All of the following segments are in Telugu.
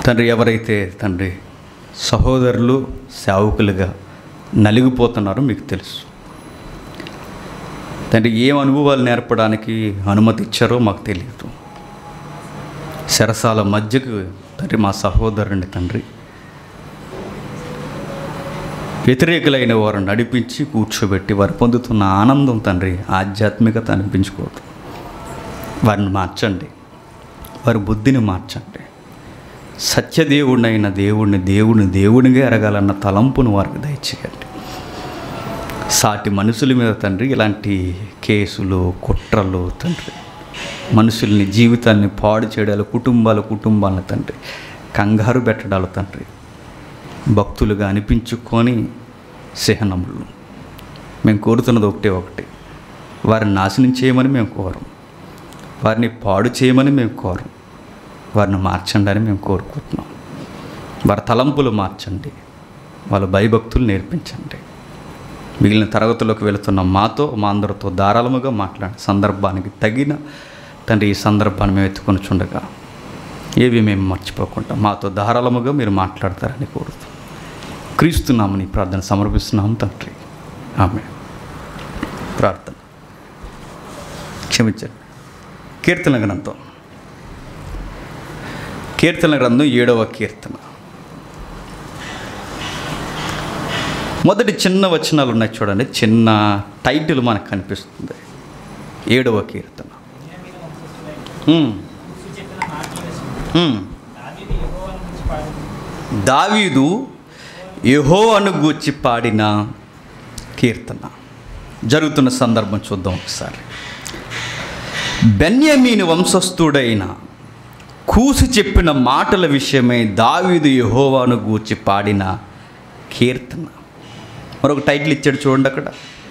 తండ్రి, ఎవరైతే తండ్రి సహోదరులు సేవకులుగా నలిగిపోతున్నారో మీకు తెలుసు తండ్రి. ఏం అనుభవాలు నేర్పడానికి అనుమతి ఇచ్చారో మాకు తెలియదు. శరసాల మధ్యకు తండ్రి మా సహోదరుని తండ్రి వ్యతిరేకులైన వారు నడిపించి కూర్చోబెట్టి వారు పొందుతున్న ఆనందం తండ్రి ఆధ్యాత్మికత అనిపించుకోవద్దు. వారిని మార్చండి, వారి బుద్ధిని మార్చండి. సత్యదేవుడైన దేవుడిగా ఎరగాలన్న తలంపును వారికి దయచేయండి. సాటి మనుషుల మీద తండ్రి ఇలాంటి కేసులు కుట్రలు తండ్రి మనుషుల్ని జీవితాన్ని పాడు చేయడాలు కుటుంబాలను తండ్రి కంగారు పెట్టడాలు తండ్రి భక్తులుగా అనిపించుకొని సహనములు మేము కోరుతున్నది ఒకటి, వారిని నాశనం చేయమని మేము కోరం, వారిని పాడు చేయమని మేము కోరం, వారిని మార్చండి అని మేము కోరుకుంటున్నాం. వారి తలంపులు మార్చండి, వాళ్ళ భయభక్తులు నేర్పించండి. మిగిలిన తరగతులకు వెళుతున్న మాతో మా అందరితో ధారాళముగా మాట్లాడి సందర్భానికి తగిన తండ్రి ఈ సందర్భాన్ని మేము ఎత్తుకొని చుండగా ఏవి మేము మర్చిపోకుండా మాతో ధారాళముగా మీరు మాట్లాడతారని కోరుతూ క్రీస్తున్నామని ప్రార్థన సమర్పిస్తున్నాము తండ్రి. ఆమేన్. ప్రార్థన. క్షమించండి. కీర్తన గ్రంథం 7వ కీర్తన మొదటి చిన్న వచనాలు ఉన్నాయి చూడండి. చిన్న టైటిల్ మనకు కనిపిస్తుంది. 7వ కీర్తన. దావీదు యెహోవాను గూర్చి పాడిన కీర్తన. జరుగుతున్న సందర్భం చూద్దాం ఒకసారి. బెన్యామీను వంశస్థుడైన కూసి చెప్పిన మాటల విషయమై దావీదు యెహోవాను గూర్చి పాడిన కీర్తన. మరొక టైటిల్ ఇచ్చాడు చూడండి అక్కడ,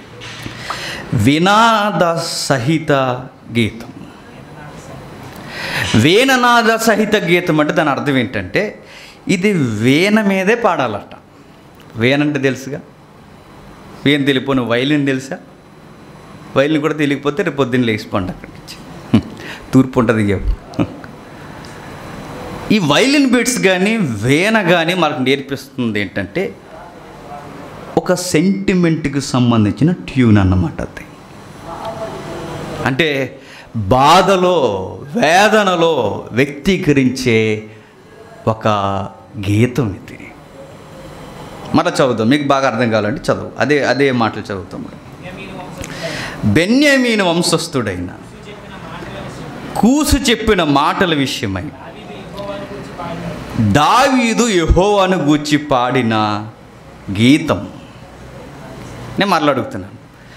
వినాద సహిత గీతం. వేణనాద సహిత గీతం అంటే దాని అర్థం ఏంటంటే ఇది వీణ మీదే పాడాలట. వీణ అంటే తెలుసుగా, వీణ తెలియపోయిన వైలిన్ తెలుసా? వైలిన్ కూడా తెలియకపోతే రేపు పొద్దున్న లేచిపోండి అక్కడి నుంచి, తూర్పు ఉంటుంది. ఈ వైలిన్ బీట్స్ కానీ వీణ కానీ మనకు నేర్పిస్తుంది ఏంటంటే ఒక సెంటిమెంట్కి సంబంధించిన ట్యూన్ అన్నమాట. అది అంటే బాధలో వేదనలో వ్యక్తీకరించే ఒక గీతం ఇది. మళ్ళీ చదువుతాం, మీకు బాగా అర్థం కావాలంటే చదువు. అదే మాటలు చదువుతాం. బెన్యామీను వంశస్థుడైన కూసు చెప్పిన మాటల విషయమై దావీదు యెహోవాను గూర్చి పాడిన గీతం. నేను మాట్లాడుతున్నాను,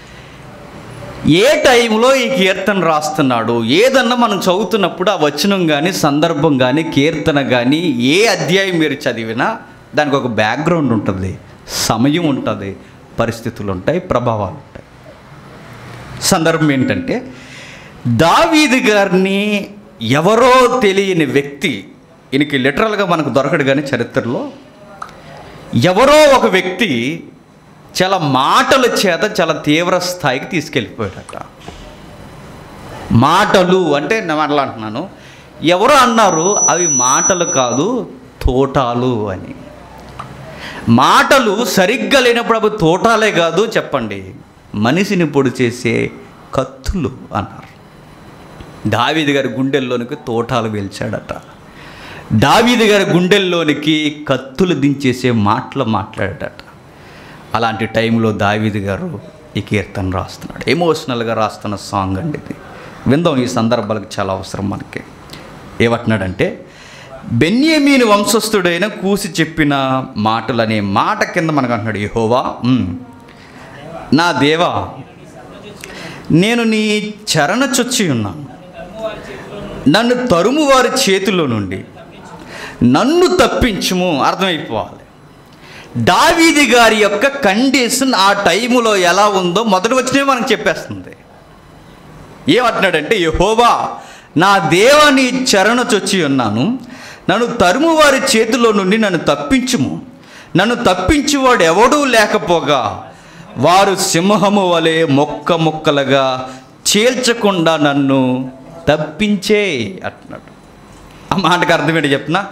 ఏ టైంలో ఈ కీర్తన రాస్తున్నాడు? ఏదన్నా మనం చదువుతున్నప్పుడు ఆ వచనం కానీ సందర్భం కానీ కీర్తన కానీ ఏ అధ్యాయం మీరు చదివినా దానికి ఒక బ్యాక్గ్రౌండ్ ఉంటుంది, సమయం ఉంటుంది, పరిస్థితులు ఉంటాయి, ప్రభావాలు ఉంటాయి. సందర్భం ఏంటంటే దావీదు గారిని ఎవరో తెలియని వ్యక్తి, ఈయనకి లిటరల్గా మనకు దొరకడు కానీ చరిత్రలో ఎవరో ఒక వ్యక్తి చాలా మాటల చేత చాలా తీవ్ర స్థాయికి తీసుకెళ్ళిపోయాడట. మాటలు అంటే నేను అట్లా అంటున్నాను, ఎవరో అన్నారు అవి మాటలు కాదు తోటాలు అని. మాటలు సరిగ్గా లేనప్పుడు అవి తోటాలే కాదు, చెప్పండి, మనిషిని పొడి చేసే కత్తులు అన్నారు. దావీదు గారి గుండెల్లోనికి తోటాలు వేల్చాడట. దావీదు గారి గుండెల్లోనికి కత్తులు దించేసే మాటలు మాట్లాడాడట. అలాంటి టైంలో దావీదు గారు ఈ కీర్తన రాస్తున్నాడు. ఎమోషనల్గా రాస్తున్న సాంగ్ అండి ఇది. విందాం, ఈ సందర్భాలకు చాలా అవసరం మనకి. ఏమంటున్నాడంటే, బెన్యామీను వంశస్థుడైన కూసి చెప్పిన మాటలు అనే మాట కింద మనకు అంటున్నాడు, యెహోవా నా దేవా నేను నీ చరణ చొచ్చి ఉన్నాను, నన్ను తరుము వారి చేతిలో నుండి నన్ను తప్పించుము. అర్థమైపోవాలి దావీదు గారి యొక్క కండిషన్ ఆ టైములో ఎలా ఉందో మొదటి వచ్చినే మనకు చెప్పేస్తుంది. ఏమంటున్నాడంటే, యెహోవా నా దేవా నీ చరణ చొచ్చి ఉన్నాను, నన్ను తరుము వారి చేతిలో నుండి నన్ను తప్పించుము. నన్ను తప్పించువాడు ఎవడూ లేకపోగా వారు సింహము వలె మొక్క మొక్కలుగా చీల్చకుండా నన్ను తప్పించే అంటున్నాడు. ఆ మాటకు అర్థం ఏంటి చెప్తున్నా,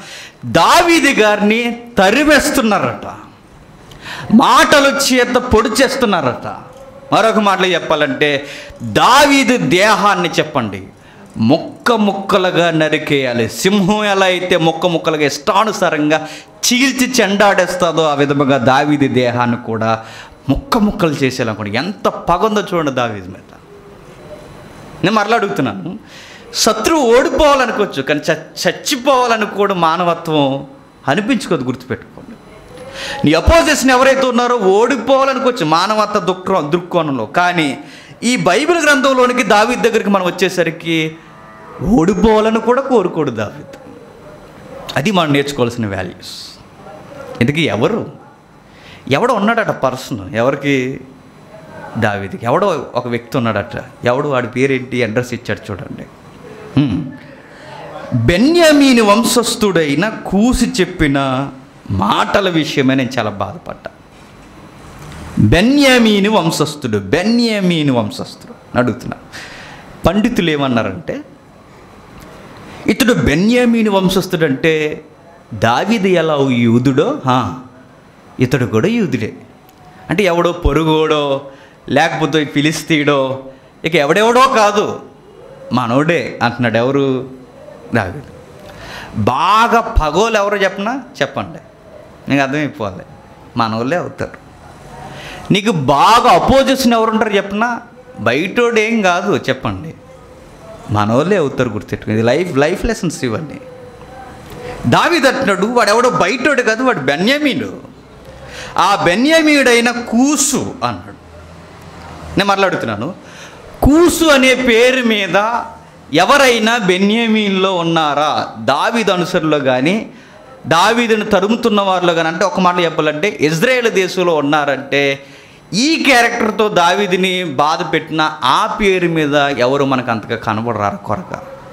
దావీదు గారిని తరివేస్తున్నారట, మాటలు చేత పొడి చేస్తున్నారట. మరొక మాటలో చెప్పాలంటే దావీదు దేహాన్ని చెప్పండి ముక్క ముక్కలుగా నరికేయాలి. సింహం ఎలా అయితే ముక్క ముక్కలుగా ఇష్టానుసారంగా చీల్చి చెండాడేస్తుందో ఆ విధముగా దావీదు దేహాన్ని కూడా ముక్క ముక్కలు చేసేయాలనుకోండి. ఎంత పగుందో చూడండి దావీదు మీద. నేను మరలా అడుగుతున్నాను, శత్రువు ఓడిపోవాలనుకోవచ్చు, కానీ చచ్చిపోవాలనుకోవడం మానవత్వం అనిపించుకోదు. గుర్తుపెట్టుకోండి, నీ అపోజిషన్ ఎవరైతే ఉన్నారో ఓడిపోవాలనుకోవచ్చు మానవత్వ దృక్కోణంలో. కానీ ఈ బైబిల్ గ్రంథంలోనికి దావీదు దగ్గరికి మనం వచ్చేసరికి ఓడిపోవాలని కూడా కోరుకోడు దావీదు. అది మనం నేర్చుకోవాల్సిన వాల్యూస్. ఇంతకీ ఎవడో ఉన్నాడట పర్సన్, ఎవరికి? దావీదుకి. ఎవడో ఒక వ్యక్తి ఉన్నాడట. ఎవడు? వాడి పేరేంటి? అడ్రస్ ఇచ్చాడు చూడండి. బెన్యామీను వంశస్థుడైన కూసి చెప్పిన మాటల విషయమే నేను చాలా బాధపడ్డా. బెన్యామీను వంశస్థుడు అడుగుతున్నా. పండితులు ఏమన్నారంటే, ఇతడు బెన్యామీను వంశస్థుడు అంటే దావీదు ఎలా యూదుడో ఇతడు కూడా యూదుడే. అంటే ఎవడో పొరుగోడో లేకపోతే ఫిలిస్తీడో ఇక ఎవడెవడో కాదు, మనోడే అంటున్నాడు. ఎవరు? దావీదు. బాగా పగోలు ఎవరో చెప్పండి, నీకు అర్థమైపోవాలి. మనోళ్ళే అవుతారు. నీకు బాగా అపోజిషన్ ఎవరుంటారు చెప్పనా? బయటోడేం కాదు, చెప్పండి, మనోళ్ళే అవుతారు. గుర్తెట్టుకుని ఇది లైఫ్ లెసన్స్ ఇవన్నీ. దావీదు అంటున్నాడు వాడెవడో బయటోడు కాదు, వాడు బెన్యామీను. ఆ బెన్యామీయుడైన కూసు అన్నాడు. నేను మాట్లాడుతున్నాను, కూసు అనే పేరు మీద ఎవరైనా బెన్యామీన్లో ఉన్నారా? దావీదు అనుసరులో కానీ దావీదును తరుముతున్న వారిలో కానీ, అంటే ఒక మాట చెప్పాలంటే ఇజ్రాయేల్ దేశంలో ఉన్నారంటే ఈ క్యారెక్టర్తో దావీదుని బాధ పెట్టిన ఆ పేరు మీద ఎవరు మనకు అంతగా కనబడరారు కొరక.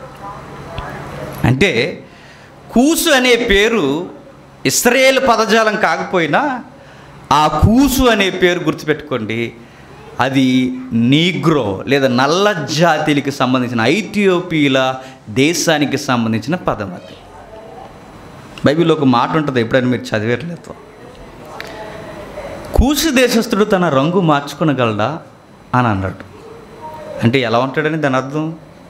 అంటే కూసు అనే పేరు ఇశ్రాయేల్ పదజాలం కాకపోయినా ఆ కూసు అనే పేరు గుర్తుపెట్టుకోండి, అది నీగ్రో లేదా నల్ల జాతికి సంబంధించిన ఐథియోపియల దేశానికి సంబంధించిన పదం. అది బైబిల్లో ఒక మాట ఉంటుంది, ఎప్పుడైనా మీరు చదివేట్లేదు. కూసు దేశస్థుడు తన రంగు మార్చుకునగలడా అని అన్నాడు. అంటే ఎలా ఉంటాడని దాని అర్థం?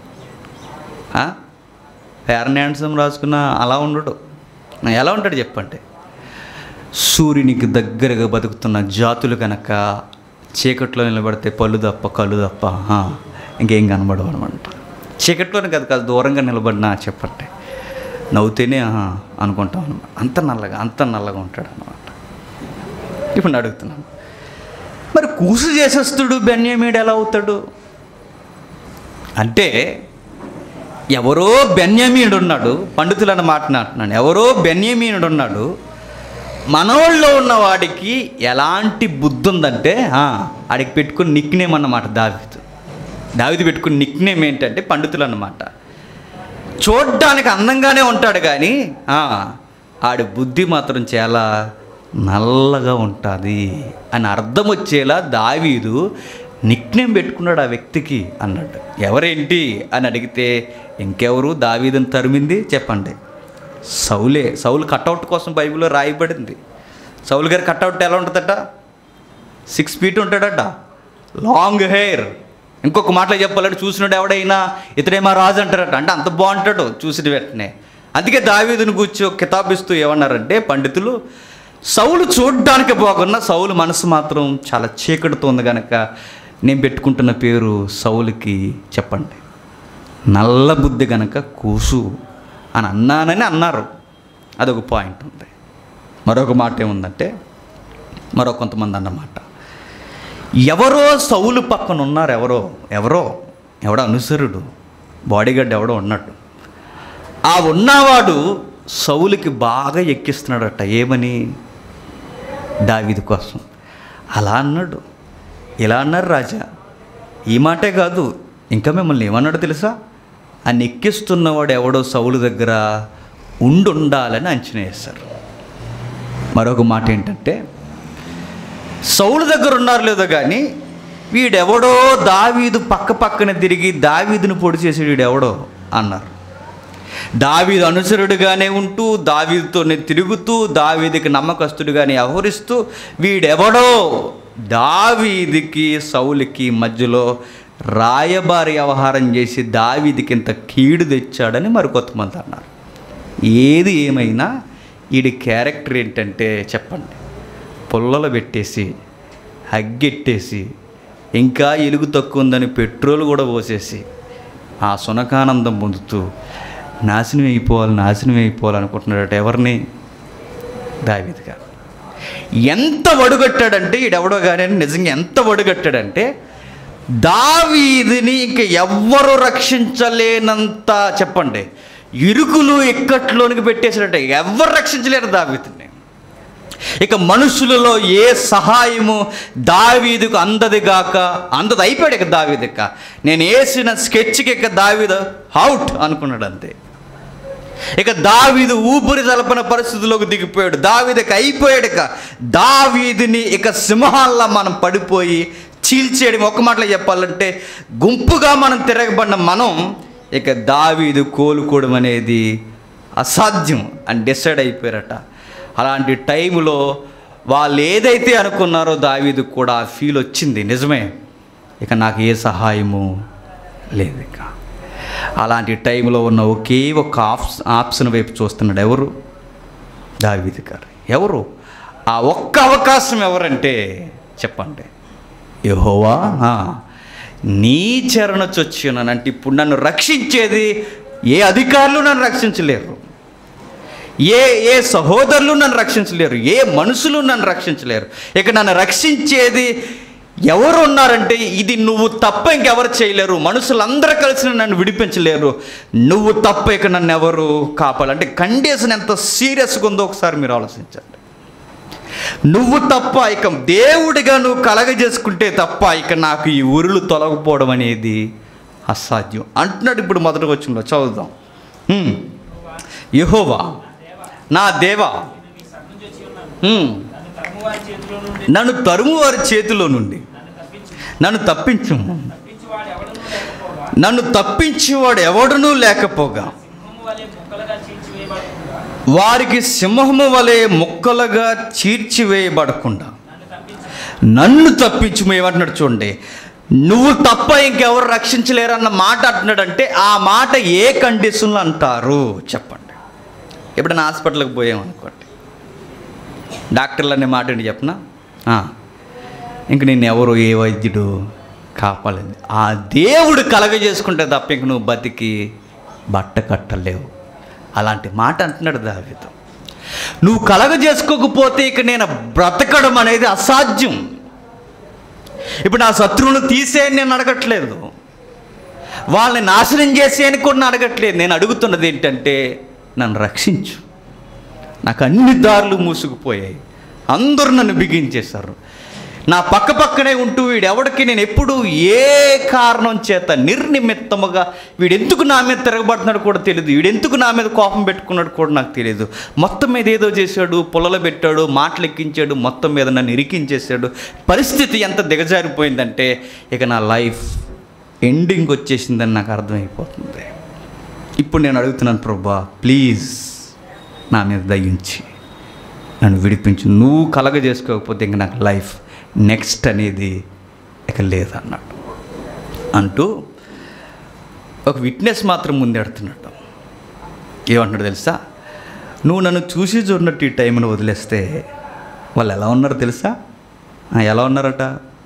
ఫెయిర్ హ్యాండ్సమ్ రాసుకున్న అలా ఉండడు. ఎలా ఉంటాడు చెప్పండి? సూర్యునికి దగ్గరగా బతుకుతున్న జాతులు కనుక చీకట్లో నిలబడితే పళ్ళు తప్ప కళ్ళు తప్ప ఇంకేం కనబడవు అనమాట. చీకట్లోనే కాదు దూరంగా నిలబడినా చెప్పండి నవ్వుతేనే అనుకుంటాం అనమాట. అంత నల్లగా ఉంటాడు అనమాట. ఇప్పుడు అడుగుతున్నాను, మరి కూసు చేసేస్తుడు బెన్యామీడు ఎలా అవుతాడు అంటే, ఎవరో బెన్యామీనుడు ఉన్నాడు. పండితులను మాట్లాడుతున్నాను, ఎవరో బెన్యామీనుడు ఉన్నాడు. మనోళ్ళలో ఉన్న వాడికి ఎలాంటి బుద్ధి ఉందంటే ఆడికి పెట్టుకుని నిక్నేమ్ అన్నమాట. దావీదు పెట్టుకుని నిక్నేమ్ ఏంటంటే పండితులు అన్నమాట. చూడ్డానికి అందంగానే ఉంటాడు కానీ ఆడి బుద్ధి మాత్రం చాలా నల్లగా ఉంటుంది అని అర్థం వచ్చేలా దావీదు నిక్నేమ్ పెట్టుకున్నాడు ఆ వ్యక్తికి అన్నాడు. ఎవరేంటి అని అడిగితే ఇంకెవరు దావీదుని తరిమింది చెప్పండి? సౌలే. సౌలు కట్అవుట్ కోసం బైబిల్లో రాయబడింది. సౌలు గారి కట్అవుట్ ఎలా ఉంటుందట? 6 feet ఉంటాడట, లాంగ్ హెయిర్. ఇంకొక మాటలో చెప్పాలంటే చూసినాడు ఎవడైనా ఇతడేమో రాజు అంటారట. అంటే అంత బాగుంటాడు చూసిన వెంటనే. అందుకే దావీదుని కూర్చో కితాబిస్తూ ఏమన్నారంటే పండితులు, సౌలు చూడ్డానికి బాగున్నా సౌలు మనసు మాత్రం చాలా చీకటితో ఉంది కనుక నేను పెట్టుకుంటున్న పేరు సౌలుకి చెప్పండి నల్ల బుద్ధి గనక కూసు అని అన్నానని అన్నారు. అదొక పాయింట్ ఉంది. మరొక మాట ఏముందంటే, మరో కొంతమంది అన్నమాట, ఎవరో సౌలు పక్కన ఉన్నారు. ఎవడో అనుసరుడు, బాడీగార్డ్ ఎవడో ఉన్నాడు. ఆ ఉన్నవాడు సౌలుకి బాగా ఎక్కిస్తున్నాడట. ఏమని? దావీదు కోసం. అలా అన్నాడు, ఇలా అన్నారు రాజా. ఈ మాటే కాదు, ఇంకా మిమ్మల్ని ఏమన్నాడు తెలుసా? ఆ ఎక్కిస్తున్నవాడు ఎవడో సౌలు దగ్గర ఉండాలని అంచనా వేశారు. మరొక మాట ఏంటంటే, సౌలు దగ్గర ఉన్నారు లేదో కానీ వీడెవడో దావీదు పక్కన తిరిగి దావీదును పొడి చేసి వీడెవడో అన్నారు. దావీదు అనుచరుడుగానే ఉంటూ, దావీదుతోనే తిరుగుతూ, దావీదుకి నమ్మకస్తుడుగానే వ్యవహరిస్తూ, వీడెవడో దావీదుకి సౌలుకి మధ్యలో రాయబారి వ్యవహారం చేసి దావీదుకి ఇంత కీడు తెచ్చాడని మరికొంతమంది అన్నారు. ఏది ఏమైనా వీడి క్యారెక్టర్ ఏంటంటే చెప్పండి, పుల్లలు పెట్టేసి అగ్గెట్టేసి ఇంకా ఎలుగు తక్కువ ఉందని పెట్రోల్ కూడా పోసేసి ఆ సునకానందం పొందుతూ నాశనం అయిపోవాలనుకుంటున్నాడట. ఎవరిని? దావీదు గారు. ఎంత వడుగట్టాడంటే ఈడెవడో కానీ నిజంగా ఎంత వడుగట్టాడంటే దావీదుని ఇంక ఎవ్వరు రక్షించలేనంత చెప్పండి ఇరుకులు ఇక్కట్లోనికి పెట్టేసాడట. ఎవ్వరు రక్షించలేరు దావీదుని. ఇక మనుషులలో ఏ సహాయము దావీదుకు అందదు అయిపోయాడు. ఇక దావీదు నేను వేసిన స్కెచ్కి ఇక దావీదు అవుట్ అనుకున్నాడు అంతే. ఇక దావీదు ఊపిరి తలపన పరిస్థితుల్లోకి దిగిపోయాడు. దావీదుకి అయిపోయాడు. ఇక దావీదుని ఇక సింహాల్లో మనం పడిపోయి చీల్చేయడం. ఒక మాటలో చెప్పాలంటే గుంపుగా మనం తిరగబడిన మనం ఇక దావీదు కోలుకోవడం అనేది అసాధ్యం అని డిసైడ్ అయిపోయారట. అలాంటి టైంలో వాళ్ళు ఏదైతే అనుకున్నారో దావీదు కూడా ఆ ఫీల్ వచ్చింది. నిజమే, ఇక నాకు ఏ సహాయము లేదు. ఇక అలాంటి టైంలో ఉన్న ఒకే ఒక ఆప్షన్ వైపు చూస్తున్నాడు. ఎవరు? దావీదు గారు. ఎవరు? ఆ ఒక్క అవకాశం ఎవరంటే చెప్పండి, యెహోవా నీ చెరను చొచ్చున్నానంటే ఇప్పుడు నన్ను రక్షించేది ఏ అధికారులు నన్ను రక్షించలేరు, ఏ సహోదరులు నన్ను రక్షించలేరు, ఏ మనుషులు నన్ను రక్షించలేరు. ఇక నన్ను రక్షించేది ఎవరు ఉన్నారంటే ఇది నువ్వు తప్ప ఇంకెవరు చేయలేరు. మనుషులందరూ కలిసి నన్ను విడిపించలేరు. నువ్వు తప్ప ఇక నన్ను ఎవరు కాపాలంటే కండిషన్ ఎంత సీరియస్గా ఉందో ఒకసారి మీరు ఆలోచించండి. నువ్వు తప్ప ఇక దేవుడిగా నువ్వు కలగజేసుకుంటే తప్ప ఇక నాకు ఈ ఉరులు తొలగిపోవడం అనేది అసాధ్యం అంటున్నాడు. ఇప్పుడు మొదటి వచనంలో చదువుదాం. యెహోవా నా దేవా, నన్ను తరుము వారి చేతిలో నుండి నన్ను తప్పించు. నన్ను తప్పించేవాడు ఎవడునూ లేకపోగా వారికి సింహము వలె ముక్కలుగా చీల్చివేయబడకుండా నన్ను తప్పించు. ఏమంటున్నాడు చూడండి, నువ్వు తప్ప ఇంకెవరు రక్షించలేరన్న మాట అంటున్నాడంటే ఆ మాట ఏ కండిషన్లో అంటారు చెప్పండి. ఎప్పుడైనా హాస్పిటల్కి పోయామనుకోండి, డాక్టర్లు అనే మాట ఏంటి చెప్పనా, ఇంక నేను ఎవరు ఏ వైద్యుడు కాపాలేదు, ఆ దేవుడు కలగజేసుకుంటే తప్ప ఇంక నువ్వు బతికి బట్ట కట్టలేవు. అలాంటి మాట అంటున్నాడు దావీదు. నువ్వు కలగజేసుకోకపోతే ఇక నేను బ్రతకడం అనేది అసాధ్యం. ఇప్పుడు నా శత్రువును తీసేయని నేను అడగట్లేదు, వాళ్ళని నాశనం చేసేయని కూడా అడగట్లేదు. నేను అడుగుతున్నది ఏంటంటే నన్ను రక్షించు. నాకు అన్ని దారులు మూసుకుపోయాయి, అందరూ నన్ను బిగించేశారు. నా పక్కనే ఉంటూ వీడెవడికి నేను ఎప్పుడు ఏ కారణం చేత నిర్నిమిత్తముగా వీడెందుకు నా మీద తిరగబడుతున్నాడు కూడా తెలియదు, వీడెందుకు నా మీద కోపం పెట్టుకున్నాడు కూడా నాకు తెలియదు. మొత్తం మీద ఏదో చేశాడు, పొలలు పెట్టాడు, మాటలు ఎక్కించాడు, మొత్తం మీద నన్ను ఇరికించేశాడు. పరిస్థితి ఎంత దిగజారిపోయిందంటే ఇక నా లైఫ్ ఎండింగ్ వచ్చేసిందని నాకు అర్థమైపోతుంది. ఇప్పుడు నేను అడుగుతున్నాను, ప్రభువా ప్లీజ్ నా మీద దయించి నన్ను విడిపించు. నువ్వు కలగజేసుకోకపోతే ఇంక నాకు లైఫ్ నెక్స్ట్ అనేది ఇక లేదన్నాడు. అంటూ ఒక విట్నెస్ మాత్రం ముందెడుతున్నాడు. ఏమంటున్నాడు తెలుసా, నువ్వు నన్ను చూసి చూడనట్టు ఈ టైంను వదిలేస్తే వాళ్ళు ఎలా ఉన్నారు తెలుసా? ఎలా ఉన్నారట?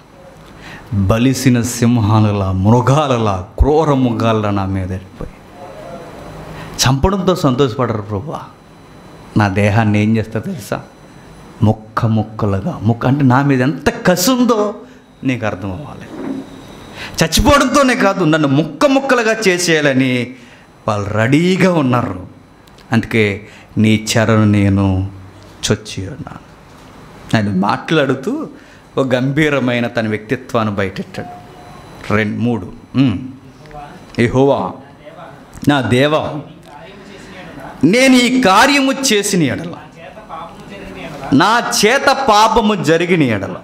బలిసిన సింహాలలా, మృగాలలా, క్రూర మృగాలలా నా మీద వెళ్ళిపోయి చంపడంతో సంతోషపడరు ప్రభువా. నా దేహాన్ని ఏం చేస్తారు తెలుసా? ముక్కలుగా అంటే నా మీద ఎంత కసి ఉందో నీకు అర్థం అవ్వాలి. చచ్చిపోవడంతోనే కాదు, నన్ను ముక్కలుగా చేసేయాలని వాళ్ళు రెడీగా ఉన్నారు. అందుకే నీ చెరను నేను చొచ్చి ఉన్నాను. ఆయన మాట్లాడుతూ ఒక గంభీరమైన తన వ్యక్తిత్వాన్ని బయటెట్టాడు. 3 యెహోవా నా దేవా, నేను ఈ కార్యము చేసిన ఎడల, నా చేత పాపము జరిగిన ఎడల,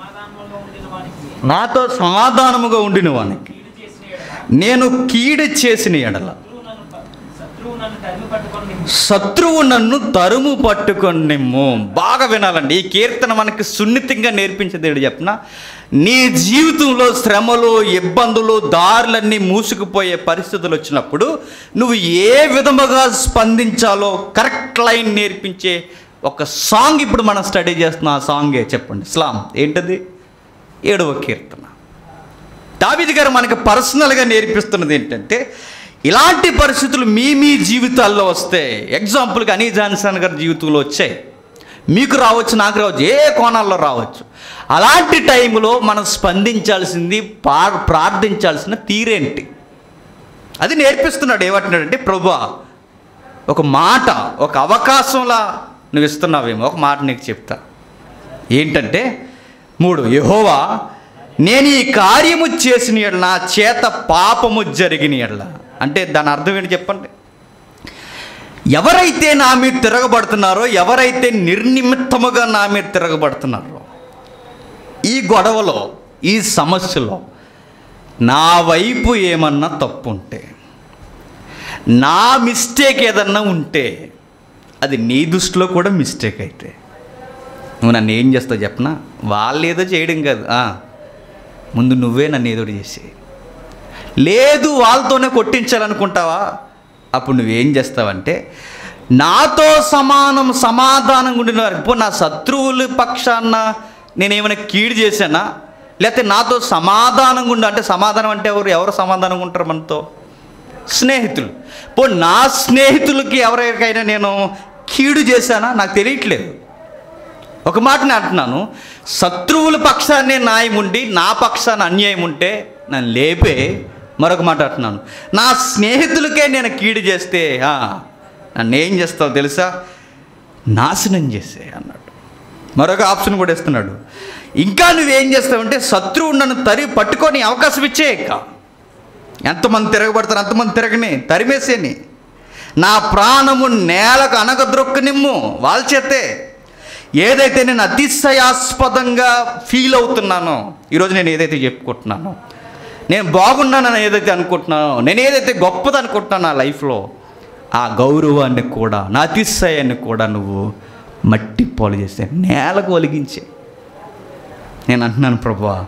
నాతో సమాధానముగా ఉండిన వానికి నేను కీడు చేసిన ఎడల, శత్రువు నన్ను తరుము పట్టుకొని నిమ్ము. బాగా వినాలండి, ఈ కీర్తన మనకి సున్నితంగా నేర్పించేది ఏంటి చెప్పిన, నీ జీవితంలో శ్రమలు, ఇబ్బందులు, దారులన్నీ మూసుకుపోయే పరిస్థితులు వచ్చినప్పుడు నువ్వు ఏ విధముగా స్పందించాలో కరెక్ట్ లైన్ నేర్పించే ఒక సాంగ్ ఇప్పుడు మనం స్టడీ చేస్తున్నాం. ఆ సాంగే చెప్పండి, ఇస్లాం ఏంటది? 7వ కీర్తన. దావీదు గారు మనకు పర్సనల్గా నేర్పిస్తున్నది ఏంటంటే, ఇలాంటి పరిస్థితులు మీ జీవితాల్లో వస్తే, ఎగ్జాంపుల్గా హనీ జాన్సన్ గారి జీవితంలో వచ్చాయి, మీకు రావచ్చు, నాకు రావచ్చు, ఏ కోణాల్లో రావచ్చు. అలాంటి టైంలో మనం స్పందించాల్సింది, ప్రార్థించాల్సిన తీరేంటి అది నేర్పిస్తున్నాడు. ఏమంటున్నాడంటే, ప్రభువా ఒక మాట, ఒక అవకాశంలా నువ్వు ఇస్తున్నావేమో, ఒక మాట నీకు చెప్తా. ఏంటంటే 3, యెహోవా నేను ఈ కార్యము చేసిన యెడల నా చేత పాపము జరిగిన యెడల. అంటే దాని అర్థం ఏంటి చెప్పండి? ఎవరైతే నా మీద తిరగబడుతున్నారో, ఎవరైతే నిర్నిమిత్తముగా నా మీద తిరగబడుతున్నారో, ఈ గొడవలో, ఈ సమస్యలో నా వైపు ఏమన్నా తప్పు ఉంటే, నా మిస్టేక్ ఏదన్నా ఉంటే, అది నీ దృష్టిలో కూడా మిస్టేక్ అయితే నువ్వు నన్ను ఏం చేస్తావు చెప్పనా? వాళ్ళు ఏదో చేయడం కాదు, ముందు నువ్వే నన్ను ఏదో చేసి, లేదు వాళ్ళతోనే కొట్టించాలనుకుంటావా, అప్పుడు నువ్వేం చేస్తావంటే, నాతో సమాధానంగా ఉండిన వారు, ఇప్పుడు నా శత్రువుల పక్షాన నేనేమైనా కీడు చేశానా, లేకపోతే నాతో సమాధానంగా ఉండి, అంటే సమాధానం అంటే ఎవరు సమాధానంగా ఉంటారు మనతో? స్నేహితులు. ఇప్పుడు నా స్నేహితులకి ఎవరికైనా నేను కీడు చేశానా? నాకు తెలియట్లేదు. ఒక మాటని అంటున్నాను, శత్రువుల పక్షాన్నే న్యాయం ఉండి నా పక్షాన అన్యాయం ఉంటే నన్ను లేపే. మరొక మాట అంటున్నాను, నా స్నేహితులకే నేను కీడు చేస్తే నన్ను ఏం చేస్తావు తెలుసా? నాశనం చేసే అన్నాడు. మరొక ఆప్షన్ కూడా ఇస్తున్నాడు, ఇంకా నువ్వేం చేస్తావంటే శత్రువు నన్ను పట్టుకొని అవకాశం ఇచ్చేయక, ఎంతమంది తిరగబడతారు అంతమంది తిరగని, తరిమేసేని, నా ప్రాణము నేలకు అనగద్రొక్కనిమ్ము. వాళ్ళ చేతే ఏదైతే నేను అతిశయాస్పదంగా ఫీల్ అవుతున్నానో, ఈరోజు నేను ఏదైతే చెప్పుకుంటున్నానో, నేను బాగున్నానని ఏదైతే అనుకుంటున్నానో, నేను ఏదైతే గొప్పది అనుకుంటున్నాను నా లైఫ్లో, ఆ గౌరవాన్ని కూడా, నా అతిశయాన్ని కూడా నువ్వు మట్టి పాలు చేస్తే, నేలకు ఒలిగించే. నేను అంటున్నాను, ప్రభువా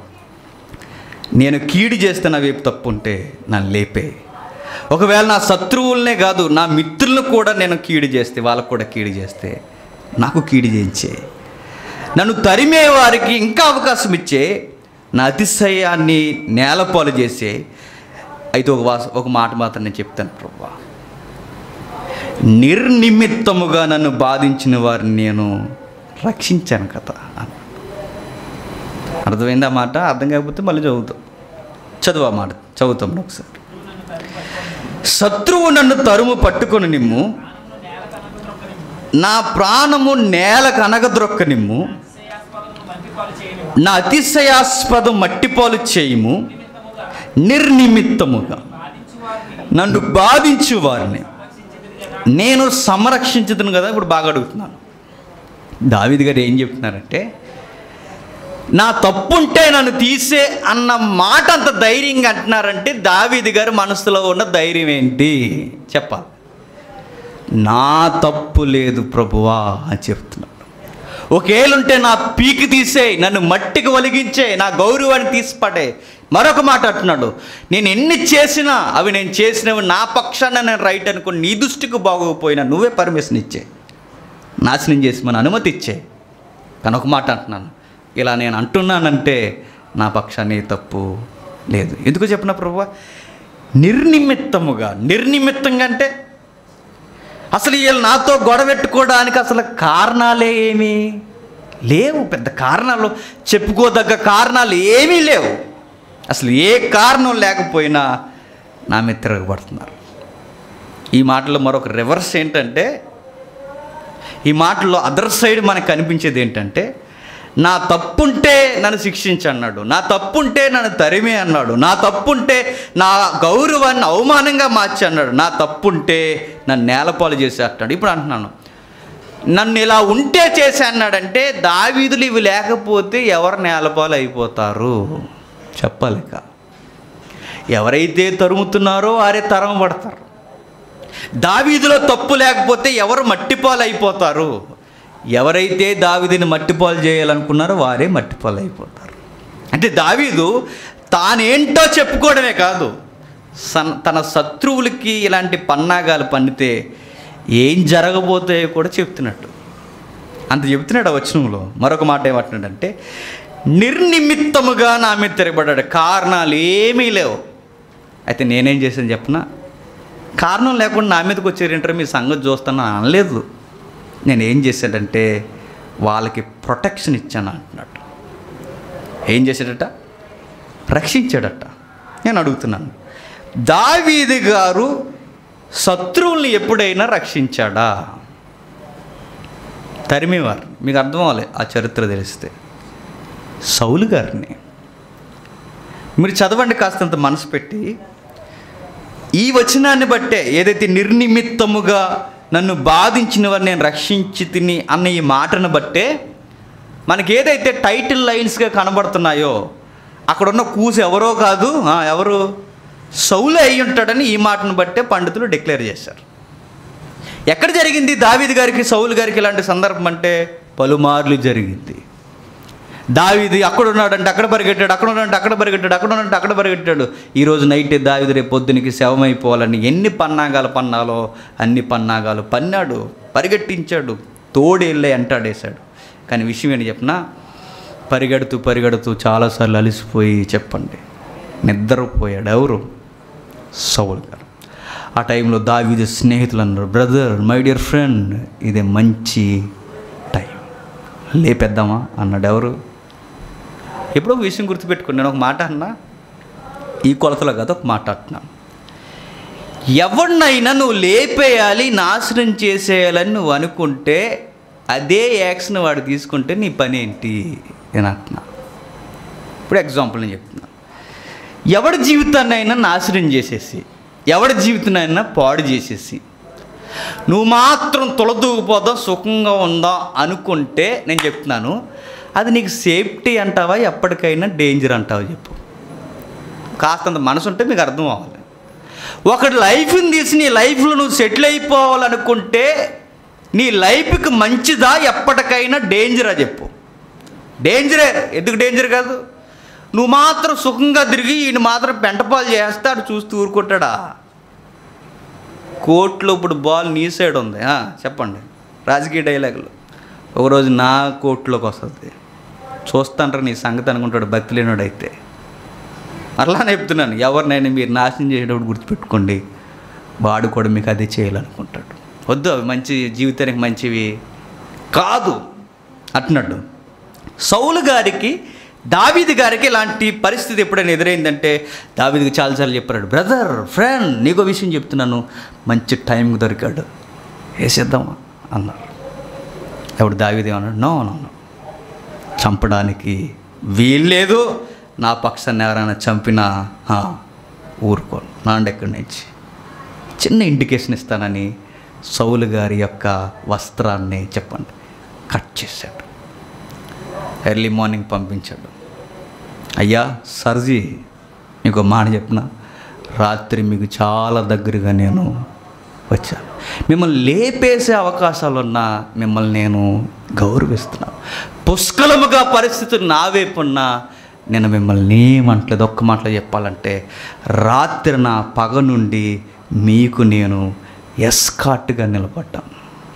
నేను కీడు చేస్తే నా వైపు తప్పు ఉంటే నన్ను లేపే. ఒకవేళ నా శత్రువులనే కాదు, నా మిత్రులను కూడా నేను కీడు చేస్తే, వాళ్ళకు కూడా కీడు చేస్తే నాకు కీడు చేయించే. నన్ను తరిమే వారికి ఇంకా అవకాశం ఇచ్చే, నా అతిశయాన్ని నేలపాలు చేసే. అయితే ఒక మాట మాత్రం నేను చెప్తాను, ప్రభువా నిర్నిమిత్తముగా నన్ను బాధించిన వారిని నేను రక్షించాను కదా. అర్థమైందా మాట? అర్థం కాకపోతే మళ్ళీ చదువు మాట చదువుతాం ఒకసారి. శత్రువు నన్ను తరుము పట్టుకొని నిమ్ము, నా ప్రాణము నేలకు అనగద్రొక్క నిమ్ము, నా అతిశయాస్పదం మట్టిపాలు చేయము, నిర్నిమిత్తముగా నన్ను బాధించు వారిని నేను సంరక్షించుతాను కదా. ఇప్పుడు బాగా అడుగుతున్నాను, దావీదు గారు ఏం చెప్తున్నారంటే, నా తప్పుంటే నన్ను తీసే అన్న మాట అంత ధైర్యంగా అంటున్నారంటే దావీదు గారి మనసులో ఉన్న ధైర్యం ఏంటి చెప్పాలి. నా తప్పు లేదు ప్రభువా అని చెప్తున్నాడు. ఒకేళ్ళుంటే నా పీకి తీసే, నన్ను మట్టికి ఒలిగించే, నా గౌరవాన్ని తీసిపడే. మరొక మాట అంటున్నాడు, నేను ఎన్ని చేసినా అవి నేను చేసినవి నా పక్షాన నేను రైట్ అనుకుని నీ దృష్టికి బాగోకపోయినా నువ్వే పర్మిషన్ ఇచ్చే, నాశనం చేసి మన అనుమతి ఇచ్చే. కానీ ఒక మాట అంటున్నాను, ఇలా నేను అంటున్నానంటే నా పక్షాన్ని తప్పు లేదు. ఎందుకు చెప్పిన ప్రభువా? నిర్నిమిత్తంగా అంటే అసలు వీళ్ళు నాతో గొడవెట్టుకోవడానికి అసలు కారణాలే ఏమీ లేవు. పెద్ద కారణాలు, చెప్పుకోదగ్గ కారణాలు ఏమీ లేవు. అసలు ఏ కారణం లేకపోయినా నా మీద తిరగబడుతున్నారు. ఈ మాటలో మరొక రివర్స్ ఏంటంటే, ఈ మాటల్లో అదర్ సైడ్ మనకు కనిపించేది ఏంటంటే, నా తప్పుంటే నన్ను శిక్షించి అన్నాడు, నా తప్పుంటే నన్ను తరిమే అన్నాడు, నా తప్పుంటే నా గౌరవాన్ని అవమానంగా మార్చి అన్నాడు, నా తప్పుంటే నన్ను నేలపాలు చేసి అంటాడు. ఇప్పుడు అంటున్నాను, నన్ను ఇలా ఉంటే చేసి అన్నాడంటే దావీదులు ఇవి లేకపోతే ఎవరు నేలపాలు అయిపోతారు చెప్పలేక. ఎవరైతే తరుముతున్నారో వారే తరమబడతారు. దావీదులో తప్పు లేకపోతే ఎవరు మట్టిపాలు అయిపోతారు? ఎవరైతే దావీదుని మట్టిపాలు చేయాలనుకున్నారో వారే మట్టిపాలు అయిపోతారు. అంటే దావీదు తానేంటో చెప్పుకోవడమే కాదు, తన శత్రువులకి ఇలాంటి పన్నాగాలు పన్నితే ఏం జరగబోతాయో కూడా చెప్తున్నట్టు. అంత చెప్తున్నాడు ఆ వచనంలో. మరొక మాట ఏమంటున్నాడంటే, నిర్నిమిత్తముగా నా మీద తిరగబడ్డాడు, కారణాలు ఏమీ లేవు. అయితే నేనేం చేశాను చెప్పనా? కారణం లేకుండా నా మీదకి వచ్చారంటారు, మీ సంగతి చూస్తాను అనలేదు. నేనేం చేశాడంటే వాళ్ళకి ప్రొటెక్షన్ ఇచ్చాను అంటున్నట్టు. ఏం చేశాడట? రక్షించాడట. నేను అడుగుతున్నాను, దావీదు గారు శత్రువుల్ని ఎప్పుడైనా రక్షించాడా? తరిమేవారు. మీకు అర్థం అవ్వాలి ఆ చరిత్ర తెలిస్తే. సౌలు గారిని మీరు చదవండి కాస్తంత మనసు పెట్టి. ఈ వచనాన్ని బట్టే, ఏదైతే నిర్నిమిత్తముగా నన్ను బాధించిన వారిని నేను రక్షించి తిని అన్న ఈ మాటను బట్టే మనకి ఏదైతే టైటిల్ లైన్స్గా కనబడుతున్నాయో అక్కడున్న కూసు ఎవరో కాదు, ఎవరు? సౌలు అయి ఉంటాడని ఈ మాటను బట్టే పండితులు డిక్లేర్ చేశారు. ఎక్కడ జరిగింది దావీదు గారికి సౌలు గారికి ఇలాంటి సందర్భం అంటే? పలుమార్లు జరిగింది. దావీదు అక్కడ ఉన్నాడంటే అక్కడ పరిగెట్టాడు, అక్కడ ఉన్నాడంటే అక్కడ పరిగెట్టాడు, అక్కడ ఉన్నాడంటే అక్కడ పరిగెట్టాడు. ఈరోజు నైటే దావీదు రేపు పొద్దునికి శవమైపోవాలని ఎన్ని పన్నాగాలు పన్నాలో అన్ని పన్నాగాలు పన్నాడు, పరిగెట్టించాడు, తోడేళ్ళే అంటాడేశాడు. కానీ విషయం ఏంటి చెప్పినా, పరిగెడుతూ పరిగెడుతూ చాలాసార్లు అలసిపోయి చెప్పండి నిద్రపోయాడు. ఎవరు? సౌలు గారు. ఆ టైంలో దావీదు స్నేహితులు అన్నారు, బ్రదర్, మై డియర్ ఫ్రెండ్, ఇదే మంచి టైం, లేపేద్దామా అన్నాడు. ఎవరు? ఎప్పుడో విషయం గుర్తుపెట్టుకోండి. నేను ఒక మాట అన్నా, ఈ కొలతలో కాదు, ఒక మాట అంటున్నాను. ఎవరినైనా నువ్వు లేపేయాలి, నాశనం చేసేయాలని నువ్వు అనుకుంటే అదే యాక్షన్ వాడు తీసుకుంటే నీ పని ఏంటి నేను అంటున్నా. ఇప్పుడు ఎగ్జాంపుల్ నేను చెప్తున్నా. ఎవడి జీవితాన్ని అయినా నాశనం చేసేసి, ఎవడి జీవితాన్ని అయినా పాడు చేసేసి నువ్వు మాత్రం తొలదూగిపోదాం, సుఖంగా ఉందా అనుకుంటే నేను చెప్తున్నాను, అది నీకు సేఫ్టీ అంటావా ఎప్పటికైనా డేంజర్ అంటావా చెప్పు. కాస్తంత మనసు ఉంటే మీకు అర్థం అవ్వాలి. ఒకటి లైఫ్ని తీసి నీ లైఫ్లో నువ్వు సెటిల్ అయిపోవాలనుకుంటే నీ లైఫ్కి మంచిదా ఎప్పటికైనా డేంజరా చెప్పు. డేంజరే. ఎందుకు డేంజర్ కాదు? నువ్వు మాత్రం సుఖంగా తిరిగి ఈయన మాత్రం పెంటపాలు చేస్తాడు, చూస్తూ ఊరుకుంటాడా? కోర్టులో ఇప్పుడు బాల్ నీ సైడ్ ఉంది. చెప్పండి, రాజకీయ డైలాగులు. ఒకరోజు నా కోర్టులోకి వస్తుంది, చూస్తాంటారు నీ సంగతి అనుకుంటాడు భక్తి లేనాడు. అయితే అట్లానే చెప్తున్నాను, ఎవరినైనా మీరు నాశనం చేసేటప్పుడు గుర్తుపెట్టుకోండి, వాడు కూడా మీకు అదే చేయాలనుకుంటాడు. వద్దు, అవి మంచి జీవితానికి మంచివి కాదు అంటున్నాడు. సౌలు గారికి దావీదు గారికి ఇలాంటి పరిస్థితి ఎప్పుడైనా ఎదురైందంటే దావీదుకి చాలాసార్లు చెప్పాడు, బ్రదర్, ఫ్రెండ్, నీకో విషయం చెప్తున్నాను, మంచి టైంకి దొరికాడు, వేసేద్దామా అన్నారు. ఎవడు? దావీదు ఏమన్నాడు, నో నో నో, చంపడానికి వీల్లేదు, నా పక్షాన్ని ఎవరైనా చంపినా ఊరుకోను, నాండి ఎక్కడి నుంచి. చిన్న ఇండికేషన్ ఇస్తానని సౌలు గారి యొక్క వస్త్రాన్ని చెప్పండి కట్ చేశాడు. ఎర్లీ మార్నింగ్ పంపించాడు. అయ్యా సర్జీ, మీకు మాట చెప్పిన, రాత్రి మీకు చాలా దగ్గరగా నేను వచ్చాను, మిమ్మల్ని లేపేసే అవకాశాలున్నా మిమ్మల్ని నేను గౌరవిస్తున్నాను, పుష్కలముగా పరిస్థితులు నా వైపు ఉన్నా నేను మిమ్మల్ని ఏమంటలేదు. ఒక్క మాటలో చెప్పాలంటే, రాత్రి నా పగ నుండి మీకు నేను ఎస్కాట్గా నిలబడ్డాను.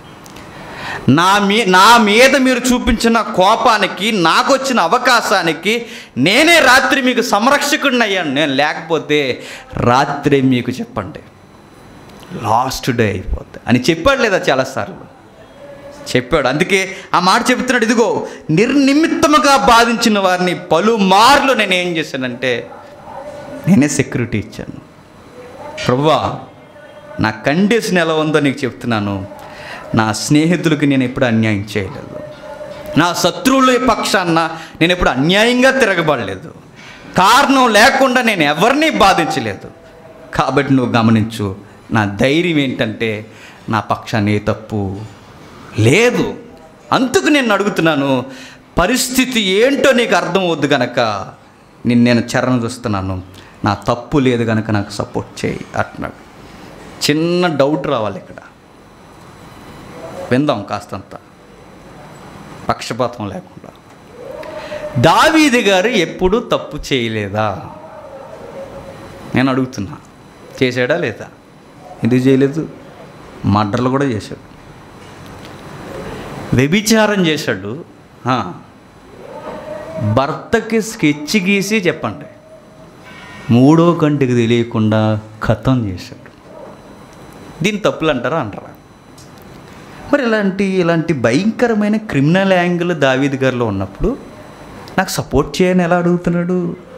నా మీద మీరు చూపించిన కోపానికి, నాకు వచ్చిన అవకాశానికి నేనే రాత్రి మీకు సంరక్షకుడిని అయ్యాను. నేను లేకపోతే రాత్రి మీకు చెప్పండి లాస్ట్ డే అయిపోద్ది అని చెప్పాడు లేదా? చాలాసార్లు చెప్పాడు. అందుకే ఆ మాట చెప్తున్నాడు, ఇదిగో నిర్నిమిత్తముగా బాధించిన వారిని పలుమార్లు నేను ఏం చేశానంటే నేనే సెక్యూరిటీ ఇచ్చాను. ప్రభువా, నా కండిషన్ ఎలా ఉందో నీకు చెప్తున్నాను, నా స్నేహితులకి నేను ఎప్పుడు అన్యాయం చేయలేదు, నా శత్రువుల పక్షాన నేను ఎప్పుడు అన్యాయంగా తిరగబడలేదు, కారణం లేకుండా నేను ఎవరిని బాధించలేదు. కాబట్టి నువ్వు గమనించు, నా ధైర్యం ఏంటంటే నా పక్షాన్ని ఏ తప్పు లేదు. అందుకు నేను అడుగుతున్నాను, పరిస్థితి ఏంటో నీకు అర్థం అవుద్దు కనుక నేను చరణ చూస్తున్నాను, నా తప్పు లేదు కనుక నాకు సపోర్ట్ చేయి అంటున్నాడు. చిన్న డౌట్ రావాలి ఇక్కడ, విందాం కాస్తంత పక్షపాతం లేకుండా. దావీదు గారు ఎప్పుడు తప్పు చేయలేదా? నేను అడుగుతున్నా. చేశాడా లేదా? ఎందుకు చేయలేదు? మర్డర్లు కూడా చేశాడు, వ్యభిచారం చేశాడు, భర్తకి స్కెచ్ గీసి చెప్పండి మూడో కంటికి తెలియకుండా ఖతం చేశాడు. దీన్ని తప్పులు అంటారా? అంటారా? మరి ఇలాంటి భయంకరమైన క్రిమినల్ యాంగిల్ దావీదు గారిలో ఉన్నప్పుడు నాకు సపోర్ట్ చేయని ఎలా అడుగుతున్నాడు?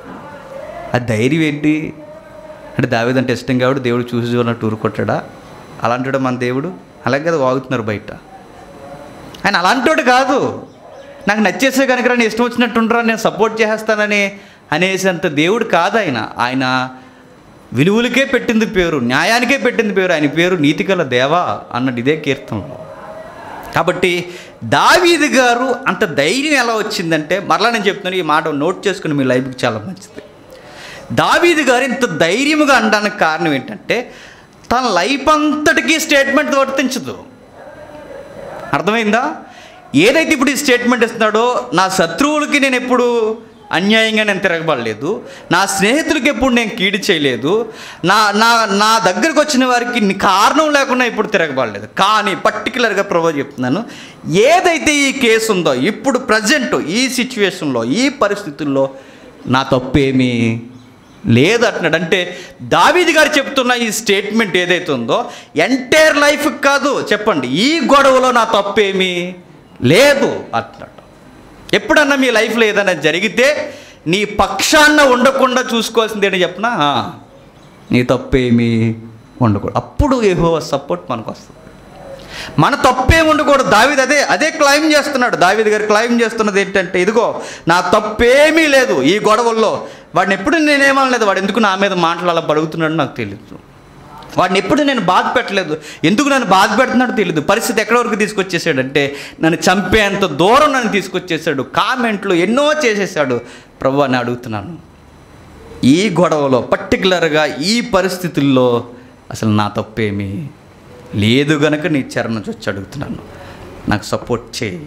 ఆ ధైర్యం ఏంటి? అంటే దావీదు అంటే ఇష్టం కాబట్టి దేవుడు చూసి చూడనట్టు ఊరుకొట్టాడా? అలాంటి మన దేవుడు అలాగే కదా వాగుతున్నారు బయట. ఆయన అలాంటి కాదు, నాకు నచ్చేసే కనుక నేను ఇష్టం వచ్చినట్టు ఉంటారా, నేను సపోర్ట్ చేసేస్తానని అనేసంత దేవుడు కాదు ఆయన. ఆయన విలువలకే పెట్టింది పేరు, న్యాయానికే పెట్టింది పేరు. ఆయన పేరు నీతిగల దేవా అన్నది ఇదే కీర్తనలో. కాబట్టి దావీదు గారు అంత ధైర్యం ఎలా వచ్చిందంటే, మరలా నేను చెప్తున్నాను, ఈ మాట నోట్ చేసుకుని మీ లైఫ్కి చాలా మంచిది. దావీదు గారు ఇంత ధైర్యముగా అనడానికి కారణం ఏంటంటే, తన లైఫ్ అంతటికీ స్టేట్మెంట్ వర్తించదు. అర్థమైందా? ఏదైతే ఇప్పుడు ఈ స్టేట్మెంట్ ఇస్తున్నాడో, నా శత్రువులకి నేను ఎప్పుడు అన్యాయంగా నేను తిరగబడలేదు, నా స్నేహితులకి ఎప్పుడు నేను కీడు చేయలేదు, నా నా నా దగ్గరకు వచ్చిన వారికి కారణం లేకుండా ఇప్పుడు తిరగబడలేదు. కానీ పర్టికులర్గా ప్రభు చెప్తున్నాను, ఏదైతే ఈ కేసు ఉందో ఇప్పుడు ప్రజెంట్ ఈ సిచ్యువేషన్లో ఈ పరిస్థితుల్లో నా తప్పేమీ లేదు అంటున్నాడు. అంటే దావీదు గారు చెప్తున్న ఈ స్టేట్మెంట్ ఏదైతే ఉందో ఎంటైర్ లైఫ్ కాదు, చెప్పండి, ఈ గొడవలో నా తప్పేమీ లేదు అంటున్నాడు. ఎప్పుడన్నా మీ లైఫ్లో ఏదైనా జరిగితే నీ పక్షాన ఉండకుండా చూసుకోవాల్సింది ఏంటి చెప్పనా? నీ తప్పేమీ ఉండకూడదు. అప్పుడు యెహోవా సపోర్ట్ మనకు వస్తుంది. మన తప్పేమి ఉండకూడదు. దావీదు అదే క్లైమ్ చేస్తున్నాడు. దావీదు గారు క్లైమ్ చేస్తున్నది ఏంటంటే, ఇదిగో నా తప్పేమీ లేదు ఈ గొడవల్లో. వాడిని ఎప్పుడు నేనేమనలేదు, వాడు ఎందుకు నా మీద మాటలు అలా పడుగుతున్నాడు నాకు తెలియదు, వాడిని ఎప్పుడు నేను బాధ పెట్టలేదు, ఎందుకు నన్ను బాధ పెడుతున్నాడో తెలియదు. పరిస్థితి ఎక్కడి వరకు తీసుకొచ్చేసాడంటే, నన్ను చంపేంత దూరం నన్ను తీసుకొచ్చేసాడు, కామెంట్లు ఎన్నో చేసేసాడు. ప్రభు అని అడుగుతున్నాను, ఈ గొడవలో పర్టికులర్గా ఈ పరిస్థితుల్లో అసలు నా తప్పేమీ లేదు గనక నీ చరణం వచ్చి అడుగుతున్నాను, నాకు సపోర్ట్ చేయి.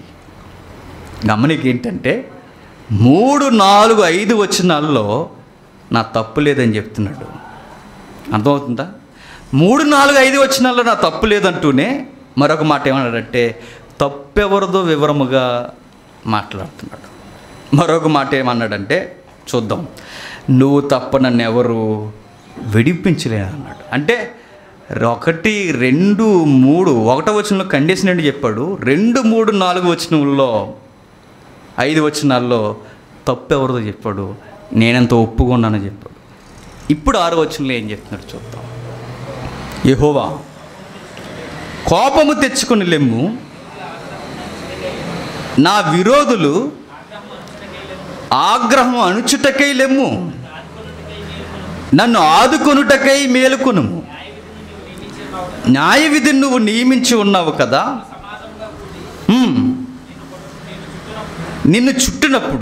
గమనిక ఏంటంటే 3, 4, 5 వచనాల్లో నా తప్పు లేదని చెప్తున్నాడు. అర్థమవుతుందా? 3, 4, 5 వచనాల్లో నా తప్పు లేదంటూనే మరొక మాట ఏమన్నాడంటే, తప్పెవరిదో వివరముగా మాట్లాడుతున్నాడు. మరొక మాట ఏమన్నాడంటే చూద్దాం, నువ్వు తప్ప నన్ను ఎవరు విడిపించలేను అన్నాడు. అంటే 1, 2, 3 ఒకటో వచనంలో కండిషన్ ఏంటి చెప్పాడు, 2, 3, 4 వచనంలో 5 వచనాల్లో తప్పెవరిదో చెప్పాడు, నేనెంత ఒప్పుకున్నానని చెప్పాడు. ఇప్పుడు 6వ వచనంలో ఏం చెప్తున్నాడు చూద్దాం. యెహోవా కోపము తెచ్చుకొని లెమ్ము, నా విరోధులు ఆగ్రహం అణుచుటకై లెమ్ము, నన్ను ఆదుకొనుటకై మేలుకొనుము. న్యాయ విధిని నువ్వు నియమించి ఉన్నావు కదా, నిన్ను చుట్టినప్పుడు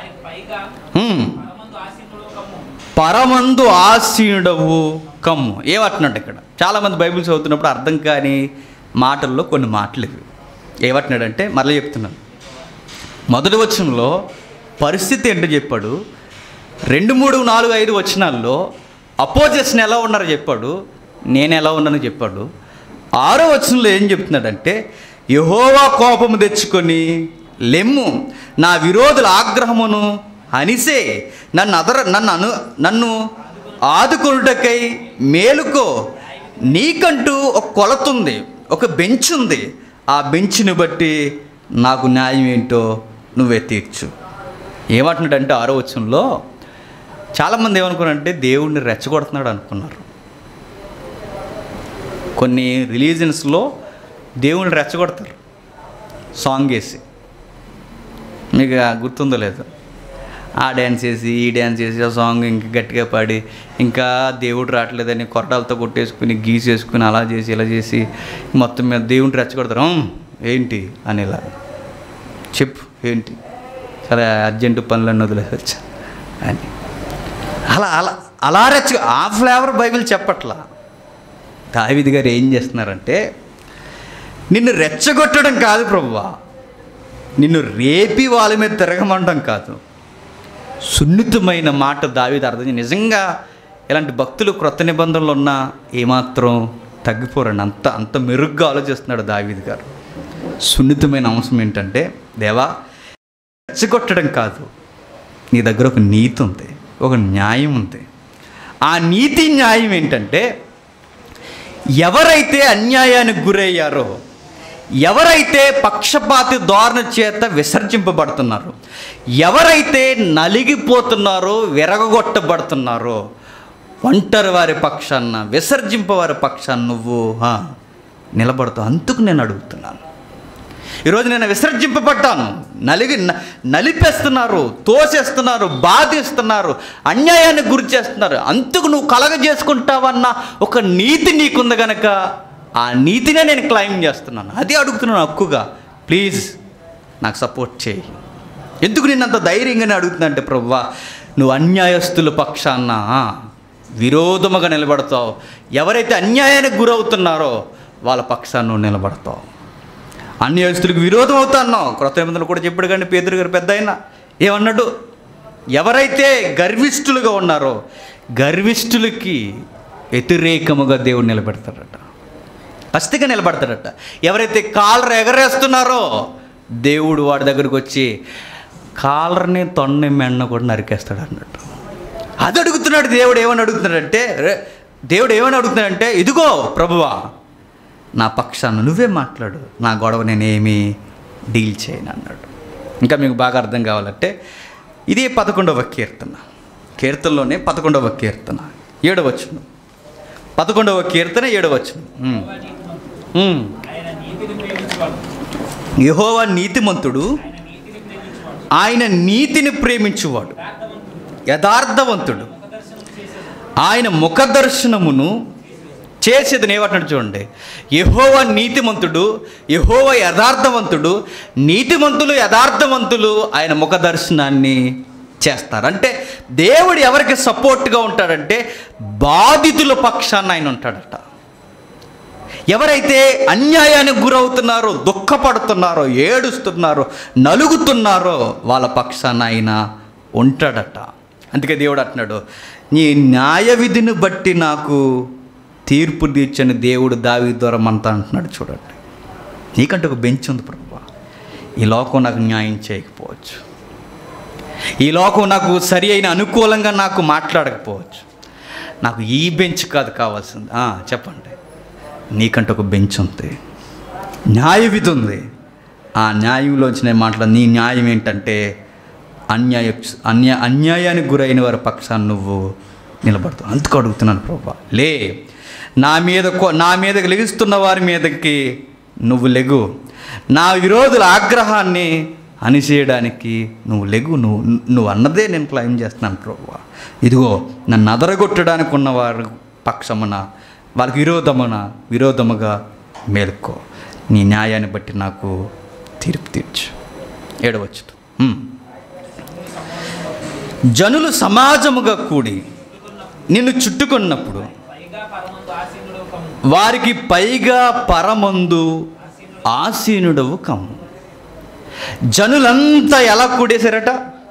పరమందు ఆసీనుడవు కమ్ము. ఏమంటున్నాడు ఇక్కడ? చాలామంది బైబిల్ చదువుతున్నప్పుడు అర్థం కాని మాటల్లో కొన్ని మాటలు ఇవి. ఏమంటున్నాడంటే మరలా చెప్తున్నాను, మొదటి వచనంలో పరిస్థితి ఏంటో చెప్పాడు, 2, 3, 4, 5 వచనాల్లో అపోజిషన్ ఎలా ఉన్నారో చెప్పాడు, నేను ఎలా ఉన్నానో చెప్పాడు. 6వ వచనంలో ఏం చెప్తున్నాడంటే, యెహోవా కోపము తెచ్చుకొని లెమ్ము, నా విరోధుల ఆగ్రహమును అనిసే, నన్ను ఆదుకొనుటకై మేలుకో. నీకంటూ ఒక కొలత ఉంది, ఒక బెంచ్ ఉంది, ఆ బెంచ్ని బట్టి నాకు న్యాయం ఏంటో నువ్వే తీర్చు. ఏమంటున్నాడంటే 6వ వచనంలో చాలామంది ఏమనుకున్నారంటే దేవుడిని రెచ్చగొడుతున్నాడు అనుకున్నారు. కొన్ని రిలీజన్స్లో దేవుడిని రెచ్చగొడతారు సాంగ్ వేసి, మీకు గుర్తుందో లేదో, ఆ డ్యాన్స్ చేసి ఈ డ్యాన్స్ చేసి ఆ సాంగ్ ఇంకా గట్టిగా పాడి ఇంకా దేవుడు రావట్లేదని కొరటాలతో కొట్టేసుకుని గీసేసుకుని అలా చేసి ఇలా చేసి మొత్తం మీద దేవుడిని రెచ్చగొడతారు. ఏంటి అని ఇలా చెప్పు, ఏంటి, సరే అర్జెంటు పనులన్నీ వదిలేసొచ్చా అని అలా అలా అలా ఆ ఫ్లేవర్ బైబిల్ చెప్పట్లా. దావీదు గారు ఏం చేస్తున్నారంటే, నిన్ను రెచ్చగొట్టడం కాదు ప్రభువా, నిన్ను రేపి వాళ్ళ మీద తిరగమంటం కాదు. సున్నితమైన మాట దావీదు అర్థం. నిజంగా ఇలాంటి భక్తులు క్రొత్త నిబంధనలు ఉన్నా ఏమాత్రం తగ్గిపోరండి. అంత మెరుగ్గా ఆలోచిస్తున్నాడు దావీదు గారు. సున్నితమైన అంశం ఏంటంటే, దేవా రెచ్చగొట్టడం కాదు, నీ దగ్గర ఒక నీతి ఉంది, ఒక న్యాయం ఉంది. ఆ నీతి న్యాయం ఏంటంటే, ఎవరైతే అన్యాయానికి గురయ్యారో, ఎవరైతే పక్షపాతి ధోరణి చేత విసర్జింపబడుతున్నారో, ఎవరైతే నలిగిపోతున్నారో, విరగొట్టబడుతున్నారో, ఒంటరి వారి పక్షాన, విసర్జింపవారి పక్షాన నువ్వు నిలబడతావు. అందుకు నేను అడుగుతున్నాను. ఈరోజు నేను విసర్జింపబడ్డాను, నలిపేస్తున్నారు, తోసేస్తున్నారు, బాధిస్తున్నారు, అన్యాయానికి గురి చేస్తున్నారు, అందుకు నువ్వు కలగజేసుకుంటావన్న ఒక నీతి నీకుంది కనుక ఆ నీతినే నేను క్లైమ్ చేస్తున్నాను. అది అడుగుతున్నాను హక్కుగా. ప్లీజ్ నాకు సపోర్ట్ చేయి. ఎందుకు నేను అంత ధైర్యంగానే అడుగుతున్నా అంటే, ప్రభువా నువ్వు అన్యాయస్తుల పక్షాన విరోధముగా నిలబడతావు. ఎవరైతే అన్యాయానికి గురవుతున్నారో వాళ్ళ పక్షాన నువ్వు నిలబడతావు. అన్యాయస్తులకు విరోధం అవుతున్నావు. క్రొత్త నిబంధనలు కూడా చెప్పాడు. కానీ పేతురు గారు పెద్ద ఆయన ఏమన్నాడు? ఎవరైతే గర్విష్ఠులుగా ఉన్నారో గర్విష్ఠులకి వ్యతిరేకముగా దేవుడు నిలబెడతాడట, ఖచ్చితంగా నిలబడతాడట. ఎవరైతే కాలర్ ఎగరేస్తున్నారో దేవుడు వాడి దగ్గరికి వచ్చి కాలర్ని తొన్ని మెన్న కూడా నరికేస్తాడు అన్నట్టు. అది అడుగుతున్నాడు దేవుడు. ఏమని అడుగుతున్నాడంటే, ఇదిగో ప్రభువా నా పక్షాన నువ్వే మాట్లాడు, నా గొడవ నేనేమీ డీల్ చేయను అన్నాడు. ఇంకా మీకు బాగా అర్థం కావాలంటే ఇది 11వ కీర్తనలోనే 11వ కీర్తన 7వ వచనం. 11వ కీర్తన 7వ వచనం. యెహోవా నీతిమంతుడు, ఆయన నీతిని ప్రేమించువాడు, యథార్థవంతుడు, ఆయన ముఖదర్శనమును చేసేది. ఏమంటున్నాడు చూడండి, యెహోవా నీతిమంతుడు, యెహోవా యథార్థవంతుడు, నీతిమంతులు యథార్థవంతులు ఆయన ముఖదర్శనాన్ని చేస్తారు. అంటే దేవుడు ఎవరికి సపోర్ట్గా ఉంటాడంటే బాధితుల పక్షాన ఆయన ఉంటాడట. ఎవరైతే అన్యాయానికి గురవుతున్నారో, దుఃఖపడుతున్నారో, ఏడుస్తున్నారో, నలుగుతున్నారో వాళ్ళ పక్షాన ఆయన ఉంటాడట. అందుకే దేవుడు అంటున్నాడు, నీ న్యాయ విధిని బట్టి నాకు తీర్పు తీర్చని దేవుడు దావీదు ద్వారా మనతో అంటున్నాడు. చూడండి, నీకంటే ఒక బెంచ్ ఉంది ప్రభువా. ఈ లోకం నాకు న్యాయం చేయకపోవచ్చు, ఈ లోకం నాకు సరి అయిన అనుకూలంగా నాకు మాట్లాడకపోవచ్చు, నాకు ఈ బెంచ్ కాదు కావాల్సింది. చెప్పండి, నీకంటే ఒక బెంచ్ ఉంది, న్యాయ విధి ఉంది. ఆ న్యాయంలోంచి నేను మాట్లాడు. నీ న్యాయం ఏంటంటే అన్యాయానికి గురైన వారి పక్షాన్ని నువ్వు నిలబడతావు. అందుకు అడుగుతున్నాను ప్రభువా, లే, నా మీదకి లెగుస్తున్న వారి మీదకి నువ్వు లెగు, నా విరోధుల ఆగ్రహాన్ని అణిచేయడానికి నువ్వు లెగు. నువ్వు అన్నదే నేను క్లైమ్ చేస్తున్నాను ప్రభువా. ఇదిగో నన్ను అదరగొట్టడానికి ఉన్న వారి పక్షమున, వారికి విరోధముగా మేలుకో, నీ న్యాయాన్ని బట్టి నాకు తీర్పు తీర్చు. 7వ వచనం. జనులు సమాజముగా కూడి నిన్ను చుట్టుకున్నప్పుడు వారికి పైగా పరమందు ఆసీనుడవు కమ్ము. జనులంతా ఎలా కూడేశారట?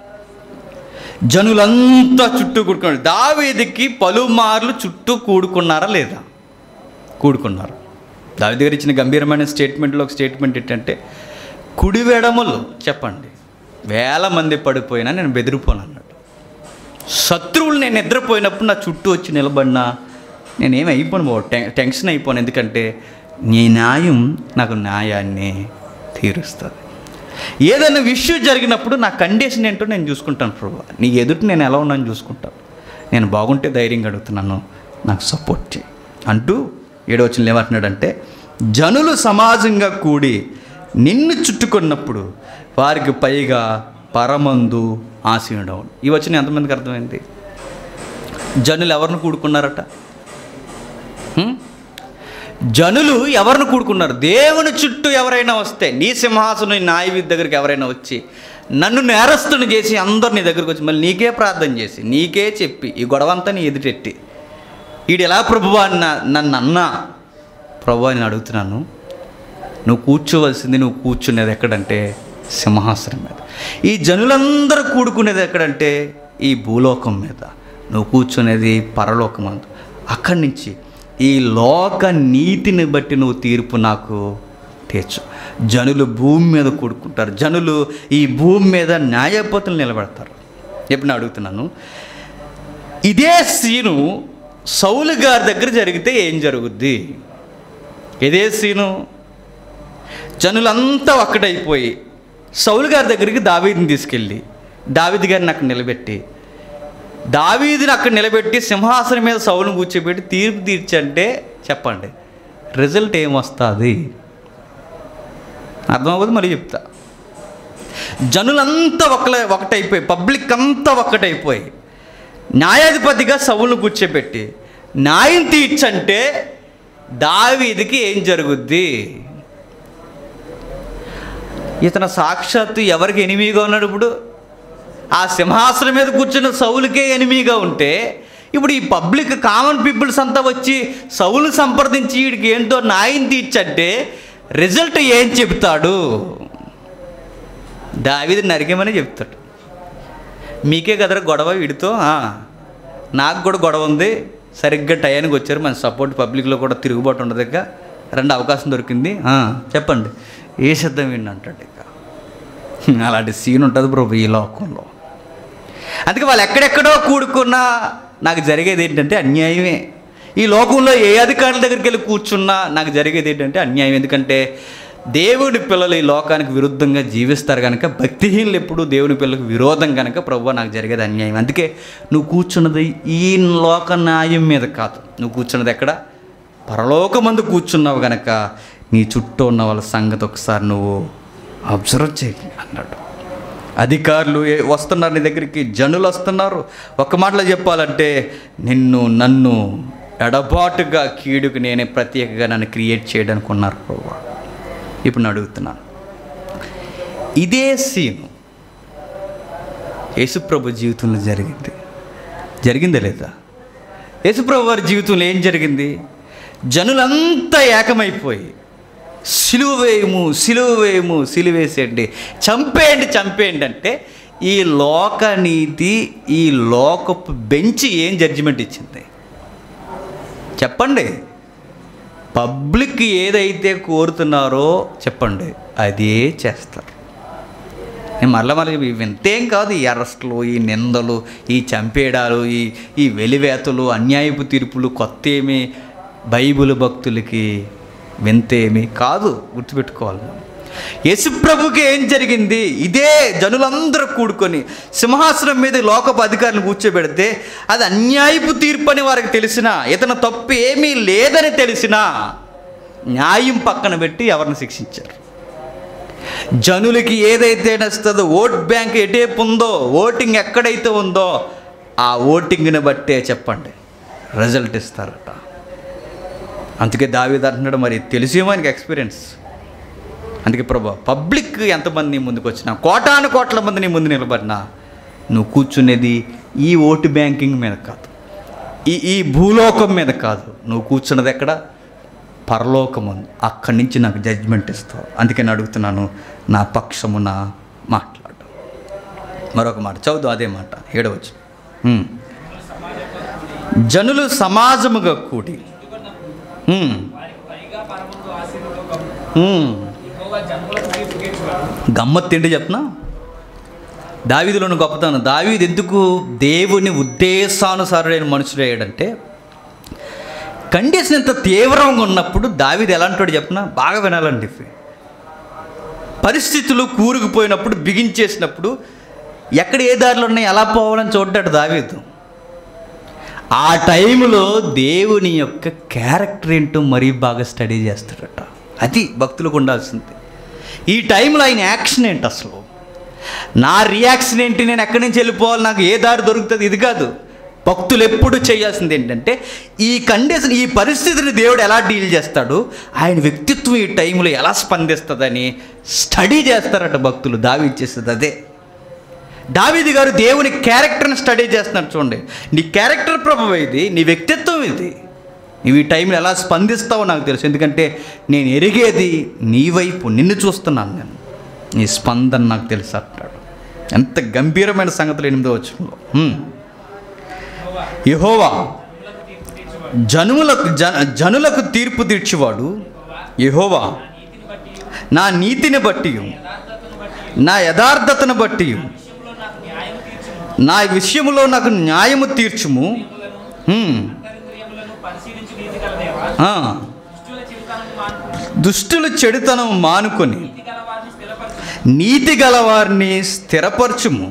జనులంతా చుట్టూ కూడుకున్నారు. దావీదుకి పలుమార్లు చుట్టూ కూడుకున్నారా లేదా? కూడుకున్నారు. దావీదు గారు ఇచ్చిన గంభీరమైన స్టేట్మెంట్లో ఒక స్టేట్మెంట్ ఏంటంటే, కుడివెడములు చెప్పండి వేల మంది పడిపోయినా నేను బెదిరిపోను అన్నాడు. శత్రువులు నేను నిద్రపోయినప్పుడు నా చుట్టూ వచ్చి నిలబడినా నేనేమి అయిపోను, టెన్షన్ అయిపోను. ఎందుకంటే నీ న్యాయం నాకు న్యాయాన్ని తీరుస్తుంది. ఏదైనా విషయం జరిగినప్పుడు నా కండిషన్ ఏంటో నేను చూసుకుంటాను ప్రభు. నీ ఎదుటి నేను ఎలా ఉన్నాను చూసుకుంటాను. నేను బాగుంటే ధైర్యంగా అడుగుతున్నాను, నాకు సపోర్ట్ చేయి అంటూ 7వ వచనంలో ఏమంటున్నాడంటే, జనులు సమాజంగా కూడి నిన్ను చుట్టుకున్నప్పుడు వారికి పైగా పరమందు ఆసీనుడవు. ఈ వచనం ఎంతమందికి అర్థమైంది? జనులు ఎవరిని కూడుకున్నారట? జనులు ఎవరిని కూడుకున్నారు? దేవుని చుట్టూ ఎవరైనా వస్తే, నీ సింహాసనం న్యాయవిధి దగ్గరికి ఎవరైనా వచ్చి నన్ను నేరస్తుని చేసి అందరు నీ దగ్గరికి వచ్చి మళ్ళీ నీకే ప్రార్థన చేసి నీకే చెప్పి ఈ గొడవంతా నీ ఎదుటెట్టి ఈడు ఎలా ప్రభువా నన్ను అన్నా, ప్రభువా నేను అడుగుతున్నాను, నువ్వు కూర్చోవలసింది, నువ్వు కూర్చునేది ఎక్కడంటే సింహాసనం మీద. ఈ జనులందరూ కూడుకునేది ఎక్కడంటే ఈ భూలోకం మీద. నువ్వు కూర్చునేది పరలోకమందు. అక్కడి నుంచి ఈ లోక నీతిని బట్టి నువ్వు తీర్పు నాకు తీర్చు. జనులు భూమి మీద కూడుకుంటారు, జనులు ఈ భూమి మీద న్యాయపతులు నిలబెడతారు. ఎప్పుడు నేను అడుగుతున్నాను, ఇదే సీను సౌలు గారి దగ్గర జరిగితే ఏం జరుగుద్ది? ఇదే సీను జనులంతా ఒక్కటైపోయి సౌలు గారి దగ్గరికి దావీదుని తీసుకెళ్ళి దావీదు గారిని అక్కడ నిలబెట్టి, దావీదుని అక్కడ నిలబెట్టి సింహాసనం మీద సౌలును కూర్చోబెట్టి తీర్పు తీర్చంటే చెప్పండి, రిజల్ట్ ఏమొస్తుంది? అర్థమవుతుంది, మళ్ళీ చెప్తా. జనులంతా ఒకటైపోయి, పబ్లిక్ అంతా ఒక్కటైపోయి న్యాయాధిపతిగా సౌలును కూర్చోబెట్టి న్యాయం తీర్చంటే దావీదుకి ఏం జరుగుద్ది? ఇతను సాక్షాత్తు ఎవరికి ఎనిమిగా ఉన్నాడు? ఇప్పుడు ఆ సింహాసనం మీద కూర్చున్న సౌలుకే ఎనిమిగా ఉంటే, ఇప్పుడు ఈ పబ్లిక్ కామన్ పీపుల్స్ అంతా వచ్చి సౌలు సంప్రదించి వీడికి ఏంటో న్యాయం తీర్చంటే రిజల్ట్ ఏం చెప్తాడు? దావీదు నరికేమని చెప్తాడు. మీకే కదరా గొడవ వీడితో, నాకు కూడా గొడవ ఉంది, సరిగ్గా టయానికి వచ్చారు, మన సపోర్ట్ పబ్లిక్లో కూడా తిరుగుబాటు ఉండదు, ఇక రెండు అవకాశం దొరికింది, చెప్పండి ఏ శబ్దం విని అంటాడు. ఇక అలాంటి సీన్ ఉంటుంది ప్రభు ఈ లోకంలో. అందుకే వాళ్ళు ఎక్కడెక్కడో కూడుకున్నా నాకు జరిగేది ఏంటంటే అన్యాయమే. ఈ లోకంలో ఏ అధికారుల దగ్గరికి వెళ్ళి కూర్చున్నా నాకు జరిగేది ఏంటంటే అన్యాయం. ఎందుకంటే దేవుని పిల్లలు ఈ లోకానికి విరుద్ధంగా జీవిస్తారు కనుక, భక్తిహీనులు ఎప్పుడు దేవుని పిల్లలకు విరోధం కనుక ప్రభువా నాకు జరిగేది అన్యాయం. అందుకే నువ్వు కూర్చున్నది ఈ లోక న్యాయం మీద కాదు, నువ్వు కూర్చున్నది ఎక్కడ? పరలోకమందు కూర్చున్నావు కనుక నీ చుట్టూ ఉన్న వాళ్ళ సంగతి ఒకసారి నువ్వు అబ్జర్వ్ చేయి అన్నాడు. అధికారులు వస్తున్నారు నీ దగ్గరికి, జనులు వస్తున్నారు. ఒక మాటలో చెప్పాలంటే నన్ను ఎడబాటుగా కీడుకు నేనే ప్రత్యేకంగా నన్ను క్రియేట్ చేయడానికి ఉన్నారు ప్రభువా. ఇప్పుడు నేను అడుగుతున్నాను, ఇదే సీను యేసుప్రభు జీవితంలో జరిగిందా లేదా? యేసుప్రభు వారి జీవితంలో ఏం జరిగింది? జనులంతా ఏకమైపోయి సిలువేసేయండి, చంపేయండి అంటే ఈ లోకనీతి, ఈ లోకపు బెంచి ఏం జడ్జిమెంట్ ఇచ్చింది చెప్పండి? పబ్లిక్ ఏదైతే కోరుతున్నారో చెప్పండి అదే చేస్తారు. నేను మళ్ళీ వింతేం కాదు, ఈ అరెస్టులు, ఈ నిందలు, ఈ చంపేయడాలు, ఈ వెలివేతలు, అన్యాయపు తీర్పులు కొత్త ఏమి బైబిల్ భక్తులకి వింతేమి కాదు, గుర్తుపెట్టుకోవాలి. యేసుప్రభుకి ఏం జరిగింది? ఇదే జనులందరూ కూడుకొని సింహాసనం మీద లోకపు అధికారులను కూర్చోబెడితే అది అన్యాయపు తీర్పు అని వారికి తెలిసినా, ఇతను తప్పు ఏమీ లేదని తెలిసినా న్యాయం పక్కన పెట్టి ఎవరిని శిక్షించారు? జనులకి ఏదైతే నచ్చుతుందో, ఓట్ బ్యాంక్ ఎటేపు ఉందో, ఓటింగ్ ఎక్కడైతే ఉందో ఆ ఓటింగ్ని బట్టే చెప్పండి రిజల్ట్ ఇస్తారట. అందుకే దావీదు అంటున్నాడు, మరి తెలిసేమో ఆయనకి ఎక్స్పీరియన్స్. అందుకే ప్రభు, పబ్లిక్ ఎంతమంది నీ ముందుకు వచ్చినా, కోటాను కోట్ల మంది నీ ముందు నిలబడినా, నువ్వు కూర్చునేది ఈ ఓటు బ్యాంకింగ్ మీద కాదు, ఈ భూలోకం మీద కాదు, నువ్వు కూర్చున్నది ఎక్కడ? పరలోకం ఉంది. అక్కడి నుంచి నాకు జడ్జ్మెంట్ ఇస్తావు. అందుకే నేను అడుగుతున్నాను, నా పక్షమున మాట్లాడు. మరొక మాట చదువు, అదే మాట 7వ వచనం. జనులు సమాజముగా కూడి గమ్మత్తేంటి చెప్పనా? దావీదులోని గొప్పతనం. దావీదు ఎందుకు దేవుని ఉద్దేశానుసారుడైన మనుషుడయ్యాడంటే, కండిషన్ ఎంత తీవ్రంగా ఉన్నప్పుడు దావీదు ఎలాంటి చెప్పనా? బాగా వినాలండి. పరిస్థితులు కూరుకుపోయినప్పుడు, బిగించేసినప్పుడు ఎక్కడ ఏ దారిలో ఉన్నాయి, ఎలా పోవాలని చూడ్డాడు దావీదు. ఆ టైంలో దేవుని యొక్క క్యారెక్టర్ ఏంటో మరీ బాగా స్టడీ చేస్తాడట. అది భక్తులకు ఉండాల్సింది. ఈ టైంలో ఆయన యాక్షన్ ఏంటి, అసలు నా రియాక్షన్ ఏంటి, నేను ఎక్కడి నుంచి వెళ్ళిపోవాలి, నాకు ఏ దారి దొరుకుతుంది, ఇది కాదు. భక్తులు ఎప్పుడు చేయాల్సింది ఏంటంటే, ఈ కండిషన్, ఈ పరిస్థితిని దేవుడు ఎలా డీల్ చేస్తాడు, ఆయన వ్యక్తిత్వం ఈ టైంలో ఎలా స్పందిస్తుందని స్టడీ చేస్తారట భక్తులు. దావీదు చేస్తుంది అదే. దావీదు గారు దేవుని క్యారెక్టర్ని స్టడీ చేస్తున్నారు. చూడండి, నీ క్యారెక్టర్ ప్రభువు ఇది, నీ వ్యక్తిత్వం ఇది. నువ్వు ఈ టైంలో ఎలా స్పందిస్తావో నాకు తెలుసు, ఎందుకంటే నేను ఎరిగేది నీ వైపు, నిన్ను చూస్తున్నాను నేను, నీ స్పందన నాకు తెలుసు అంటాడు. ఎంత గంభీరమైన సంగతులు 8వ వచనంలో. యెహోవా జనులకు తీర్పు తీర్చువాడు. యెహోవా నా నీతిని బట్టి, నా యథార్థతను బట్టి, నా విషయంలో నాకు న్యాయము తీర్చుము. దుష్టుల చెడుతనం మానుకొని నీతి గలవారిని స్థిరపరచుము.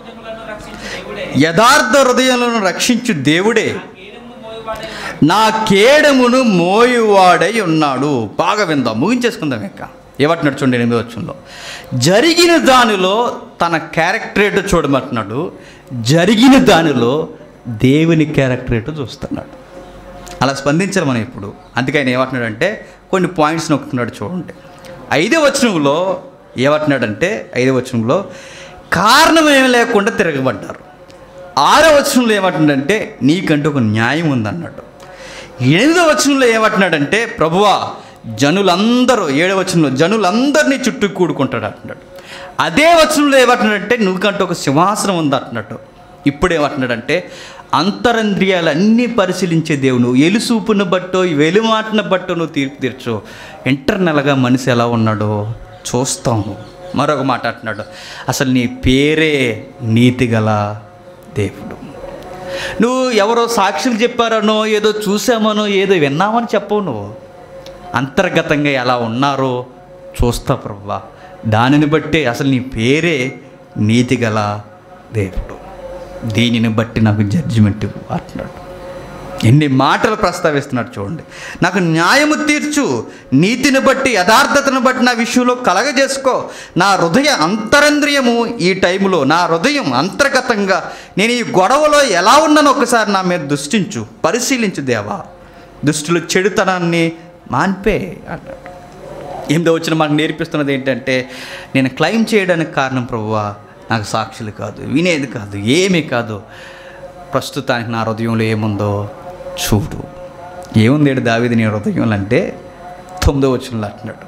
యథార్థ హృదయాలను రక్షించు దేవుడే నా కేడమును మోయువాడై ఉన్నాడు. బాగా విందాం, ముగించేసుకుందాం. ఇక ఏమంటున్నాడు చూడండి 8వ వచనంలో. జరిగిన దానిలో తన క్యారెక్టరేట్ చూడమంటున్నాడు, జరిగిన దానిలో దేవుని క్యారెక్టరేట్ చూస్తున్నాడు. అలా స్పందించాలి మనం ఇప్పుడు. అందుకే ఆయన ఏమంటున్నాడంటే కొన్ని పాయింట్స్ నొక్కుతున్నాడు చూడండి. 5వ వచనంలో ఏమంటున్నాడంటే, 5వ వచనంలో కారణం ఏమి లేకుండా తిరగబడ్డారు. 6వ వచనంలో ఏమంటున్నాడంటే నీకంటూ ఒక న్యాయం ఉందన్నాడు. 8వ వచనంలో ఏమంటున్నాడంటే ప్రభువా జనులందరూ, 7వ వచనంలో జనులందరినీ చుట్టూ కూడుకుంటాడు అంటున్నాడు. అదే వచనంలో ఏమంటున్నాడంటే నువ్వుకంటూ ఒక సింహాసనం ఉంది అంటున్నాడు. ఇప్పుడు ఏమంటున్నాడంటే అంతరంద్రియాలన్నీ పరిశీలించే దేవుడు, ఎలుసూపును బట్టో వెలుమాటను బట్టో నువ్వు తీర్పు తీర్చు. ఇంటర్నల్గా మనిషి ఎలా ఉన్నాడో చూస్తాము. మరొక మాట అంటున్నాడు, అసలు నీ పేరే నీతిగల దేవుడు. నువ్వు ఎవరో సాక్షులు చెప్పారనో, ఏదో చూసామనో, ఏదో విన్నామని చెప్పవు. నువ్వు అంతర్గతంగా ఎలా ఉన్నారో చూస్తా ప్రభువా. దానిని బట్టే అసలు నీ పేరే నీతిగల దేవుడు. దీనిని బట్టి నాకు జడ్జిమెంట్ అంటున్నాడు. ఎన్ని మాటలు ప్రస్తావిస్తున్నాడు చూడండి. నాకు న్యాయము తీర్చు, నీతిని బట్టి యథార్థతను బట్టి నా విషయంలో కలగజేసుకో. నా హృదయ అంతరంద్రియము ఈ టైంలో, నా హృదయం అంతర్గతంగా నేను ఈ గొడవలో ఎలా ఉన్నానో ఒకసారి నా మీద దృష్టించు, పరిశీలించు దేవా. దుష్టులు చెడుతనాన్ని మాన్పే అన్నాడు. 8వ వచనం మనకు నేర్పిస్తున్నది ఏంటంటే నేను క్లెయిమ్ చేయడానికి కారణం ప్రభువా నాకు సాక్షులు కాదు, వినేది కాదు, ఏమీ కాదు. ప్రస్తుతానికి నా హృదయంలో ఏముందో చూడు. ఏముంది దావీదు నీ హృదయంలో అంటే 9వ వచనంలో అంటున్నాడు,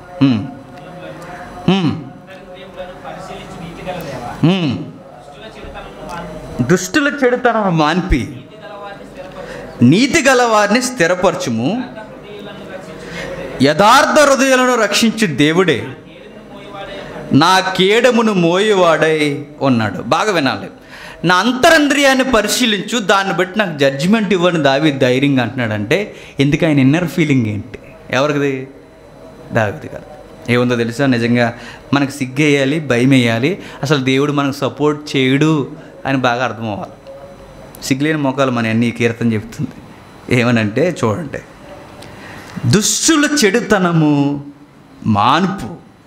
దుష్టుల చెడుతనం మాన్పి నీతి గలవారిని స్థిరపరచుము. యథార్థ హృదయాలను రక్షించు దేవుడే నా కేడమును మోయేవాడై ఉన్నాడు. బాగా వినాలి. నా అంతరంద్రియాన్ని పరిశీలించు, దాన్ని బట్టి నాకు జడ్జిమెంట్ ఇవ్వని దావీదు ధైర్యంగా అంటున్నాడంటే ఎందుకు ఆయన ఇన్నర్ ఫీలింగ్ ఏంటి? ఎవరిది? దావీదు కాదు. ఏముందో తెలుసా? నిజంగా మనకు సిగ్గేయాలి, భయం వేయాలి, అసలు దేవుడు మనకు సపోర్ట్ చేయడు అని బాగా అర్థం అవ్వాలి. సిగ్గులేని మోకాలు మన అన్ని కీర్తన చెప్తుంది. ఏమనంటే చూడండి, దుష్టుల చెడుతనము మాన్పు.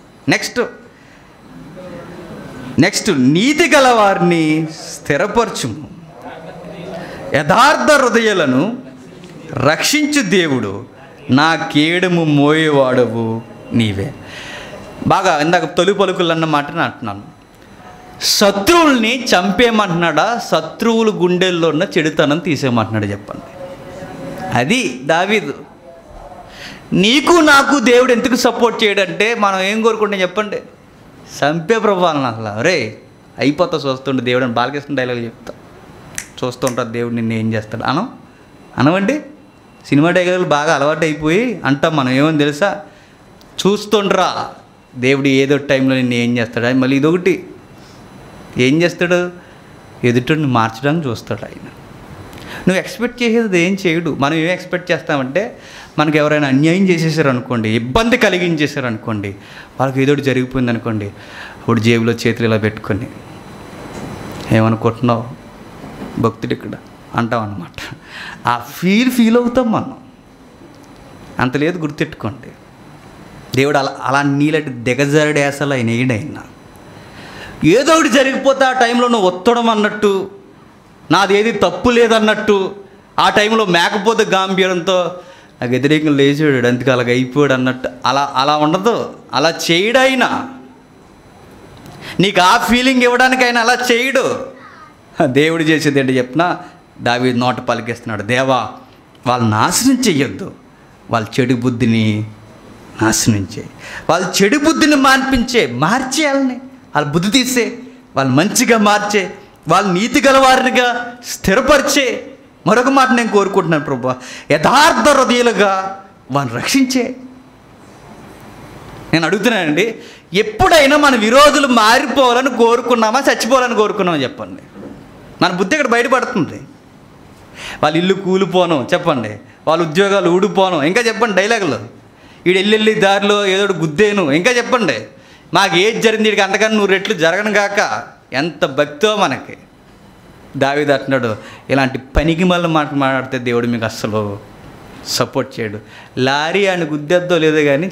నెక్స్ట్ నీతి గల వారిని స్థిరపరచుము. యథార్థ హృదయాలను రక్షించు దేవుడు నా కేడము మోయేవాడవు నీవే. బాగా ఇందాక తొలి పలుకులు అన్న మాటని అంటున్నాను. శత్రువుల్ని చంపేయమంటున్నాడా, శత్రువులు గుండెల్లో ఉన్న చెడుతనం తీసేయమంటున్నాడు? చెప్పండి. అది దావీదు. నీకు నాకు దేవుడు ఎందుకు సపోర్ట్ చేయడంటే మనం ఏం కోరుకుంటాం చెప్పండి? చంపే ప్రభావాలను. అసలు రే అయిపోతా చూస్తుండే దేవుడు అని బాలకృష్ణ డైలాగ్ చెప్తా. చూస్తుంటారు దేవుడు నిన్ను ఏం చేస్తాడు అనవండి. సినిమా డైలాగులు బాగా అలవాటు అయిపోయి అంటాం మనం. ఏమని తెలుసా? చూస్తుండ్రా దేవుడు ఏదో టైంలో నిన్ను ఏం చేస్తాడు. అది మళ్ళీ ఇదొకటి ఏం చేస్తాడు? ఎదుటిని మార్చడానికి చూస్తాడు ఆయన. నువ్వు ఎక్స్పెక్ట్ చేసేది ఏం చేయడు. మనం ఏం ఎక్స్పెక్ట్ చేస్తామంటే మనకు ఎవరైనా అన్యాయం చేసేసారు అనుకోండి, ఇబ్బంది కలిగించేశారు అనుకోండి, వాళ్ళకి ఏదో జరిగిపోయింది అనుకోండి, ఇప్పుడు జేబులో చేతులు ఇలా పెట్టుకొని ఏమనుకుంటున్నావు భక్తుడు ఇక్కడ అంటాం అన్నమాట. ఆ ఫీల్ అవుతాం మనం. అంత లేదు, గుర్తెట్టుకోండి. దేవుడు అలా నీలాంటి దిగజారుడేసలు ఆయన వేయడైనా ఏదో ఒకటి జరిగిపోతే ఆ టైంలో నువ్వు ఒత్తడం అన్నట్టు, నాదేది తప్పు లేదన్నట్టు, ఆ టైంలో మేకపోతే గాంభీర్యంతో నాకు వ్యతిరేకంగా లేచాడు అందుకు అలాగ అయిపోయాడు అన్నట్టు అలా ఉండదు. అలా చేయడైనా నీకు ఆ ఫీలింగ్ ఇవ్వడానికి ఆయన అలా చేయడు. దేవుడు చేసేది ఏంటి చెప్పినా దావీదు నోట పలికిస్తున్నాడు, దేవా వాళ్ళు నాశనం చెయ్యొద్దు, వాళ్ళ చెడు బుద్ధిని నాశనం చేయి, వాళ్ళ చెడు బుద్ధిని మార్చేయాలని, వాళ్ళ బుద్ధి తీసే, వాళ్ళు మంచిగా మార్చే, వాళ్ళు నీతి గలవారిగా స్థిరపరిచే. మరొక మాట నేను కోరుకుంటున్నాను ప్రభువా, యథార్థ హృదయాలుగా వాళ్ళని రక్షించే. నేను అడుగుతున్నానండి, ఎప్పుడైనా మన విరోధులు మారిపోవాలని కోరుకున్నామా, చచ్చిపోవాలని కోరుకున్నామా చెప్పండి. మన బుద్ధి ఇక్కడ బయటపడుతుంది. వాళ్ళ ఇల్లు కూలిపోను చెప్పండి, వాళ్ళ ఉద్యోగాలు ఊడిపోను ఇంకా చెప్పండి డైలాగులు. వీడు వెళ్ళి దారిలో ఏదో గుద్దేను ఇంకా చెప్పండి. మాకు ఏది జరిగింది వీడికి అంతకన్నా 100 రెట్లు జరగను గాక. ఎంత భక్తో మనకి. దావీదు అంటున్నాడు, ఇలాంటి పనికి మళ్ళీ మాట్లాడితే దేవుడు మీకు అస్సలు సపోర్ట్ చేయడు. లారీ అని గుద్దేద్దో లేదో కానీ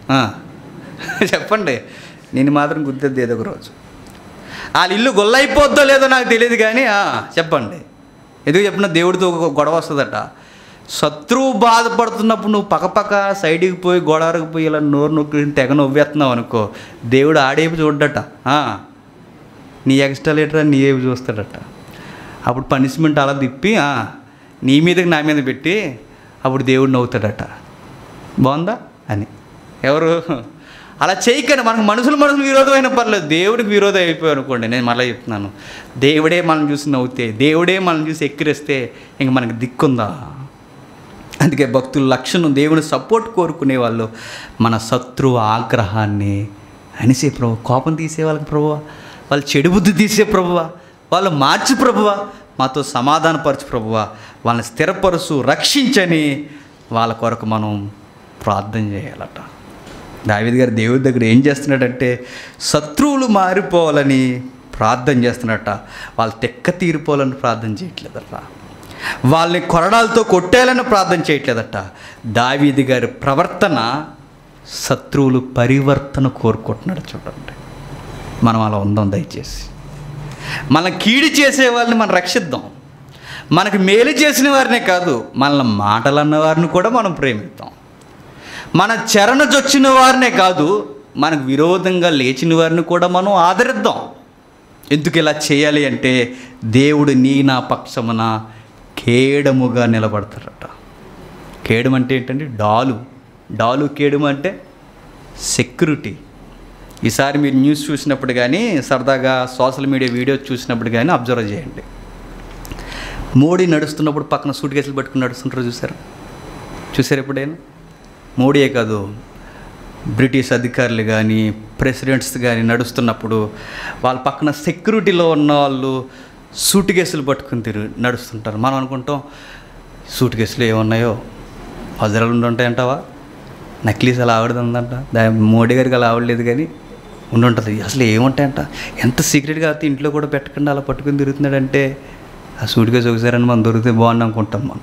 చెప్పండి, నేను మాత్రం గుద్దేద్దు ఏదో ఒక రోజు. వాళ్ళ ఇల్లు గొల్లైపోద్దో లేదో నాకు తెలియదు కానీ చెప్పండి. ఎందుకు చెప్పిన దేవుడితో ఒక గొడవ వస్తుందట. శత్రువు బాధపడుతున్నప్పుడు నువ్వు పక్కపక్క సైడ్కి పోయి గోడవరకు పోయి ఇలా నోరు నొక్కి తెగ నవ్వేస్తున్నావు అనుకో, దేవుడు ఆడేపు చూడ్డట. నీ ఎక్స్ట్రా లీటర్ నీ ఏపు చూస్తాడట. అప్పుడు పనిష్మెంట్ అలా తిప్పి నీ మీదకి నా మీద పెట్టి అప్పుడు దేవుడు నవ్వుతాడట. బాగుందా అని. ఎవరు అలా చేయకండి. మనకు మనుషులు విరోధం అయినా పర్లేదు, దేవుడికి విరోధం అయిపోయి అనుకోండి. నేను మళ్ళీ చెప్తున్నాను, దేవుడే మనం చూసి నవ్వుతే, దేవుడే మనం చూసి ఎక్కిరిస్తే ఇంక మనకి దిక్కుందా? అందుకే భక్తుల లక్షణం దేవుని సపోర్ట్ కోరుకునే వాళ్ళు మన శత్రువు ఆగ్రహాన్ని అనిసే ప్రభు, కోపం తీసే వాళ్ళకి ప్రభువా, వాళ్ళు చెడు బుద్ధి తీసే ప్రభువా, వాళ్ళు మార్చి ప్రభువా, మాతో సమాధానపరచు ప్రభువా, వాళ్ళని స్థిరపరుచు రక్షించని వాళ్ళ కొరకు మనం ప్రార్థన చేయాలట. దావీదు గారు దేవుడి దగ్గర ఏం చేస్తున్నాడంటే శత్రువులు మారిపోవాలని ప్రార్థన చేస్తున్నట్ట. వాళ్ళు తెక్క తీరిపోవాలని ప్రార్థన చేయట్లేదట. వాళ్ళని కొరడాలతో కొట్టేయాలని ప్రార్థన చేయట్లేదట. దావీదు గారి ప్రవర్తన శత్రువులు పరివర్తన కోరుకుంటున్నాడు. చూడండి, మనం అలా ఉందాం దయచేసి. మన కీడు చేసే వాళ్ళని మనం రక్షిద్దాం. మనకు మేలు చేసిన వారినే కాదు, మనల్ని మాటలు అన్న వారిని కూడా మనం ప్రేమిద్దాం. మన చరణ జొచ్చిన వారినే కాదు, మనకు విరోధంగా లేచిన వారిని కూడా మనం ఆదరిద్దాం. ఎందుకు ఇలా చేయాలి అంటే దేవుడు నీ నా పక్షమున కేడముగా నిలబడతారట. కేడము అంటే ఏంటంటే డాలు కేడము అంటే సెక్యూరిటీ. ఈసారి మీరు న్యూస్ చూసినప్పుడు కానీ, సరదాగా సోషల్ మీడియా వీడియోస్ చూసినప్పుడు కానీ అబ్జర్వ్ చేయండి. మోడీ నడుస్తున్నప్పుడు పక్కన సూట్ కేసులు పట్టుకుని నడుస్తుంటారు. చూసారు ఎప్పుడైనా? మోడీయే కాదు, బ్రిటిష్ అధికారులు కానీ ప్రెసిడెంట్స్ కానీ నడుస్తున్నప్పుడు వాళ్ళ పక్కన సెక్యూరిటీలో ఉన్న వాళ్ళు సూట్ కేసులు పట్టుకుని నడుస్తుంటారు. మనం అనుకుంటాం సూట్ కేసులు ఏమున్నాయో, వజ్రాలు ఉండుంటాయంటావా, నక్లీస్ అలా ఆవిడది ఉందంట, మోడీ గారికి అలా ఆవిడలేదు కానీ ఉండుంటుంది. అసలు ఏముంటాయంట, ఎంత సీక్రెట్గా అయితే ఇంట్లో కూడా పెట్టకుండా అలా పట్టుకుని తిరుగుతున్నాడంటే ఆ సూట్ కేసు ఒకసారి మనం దొరికితే బాగుంది అనుకుంటాం. మనం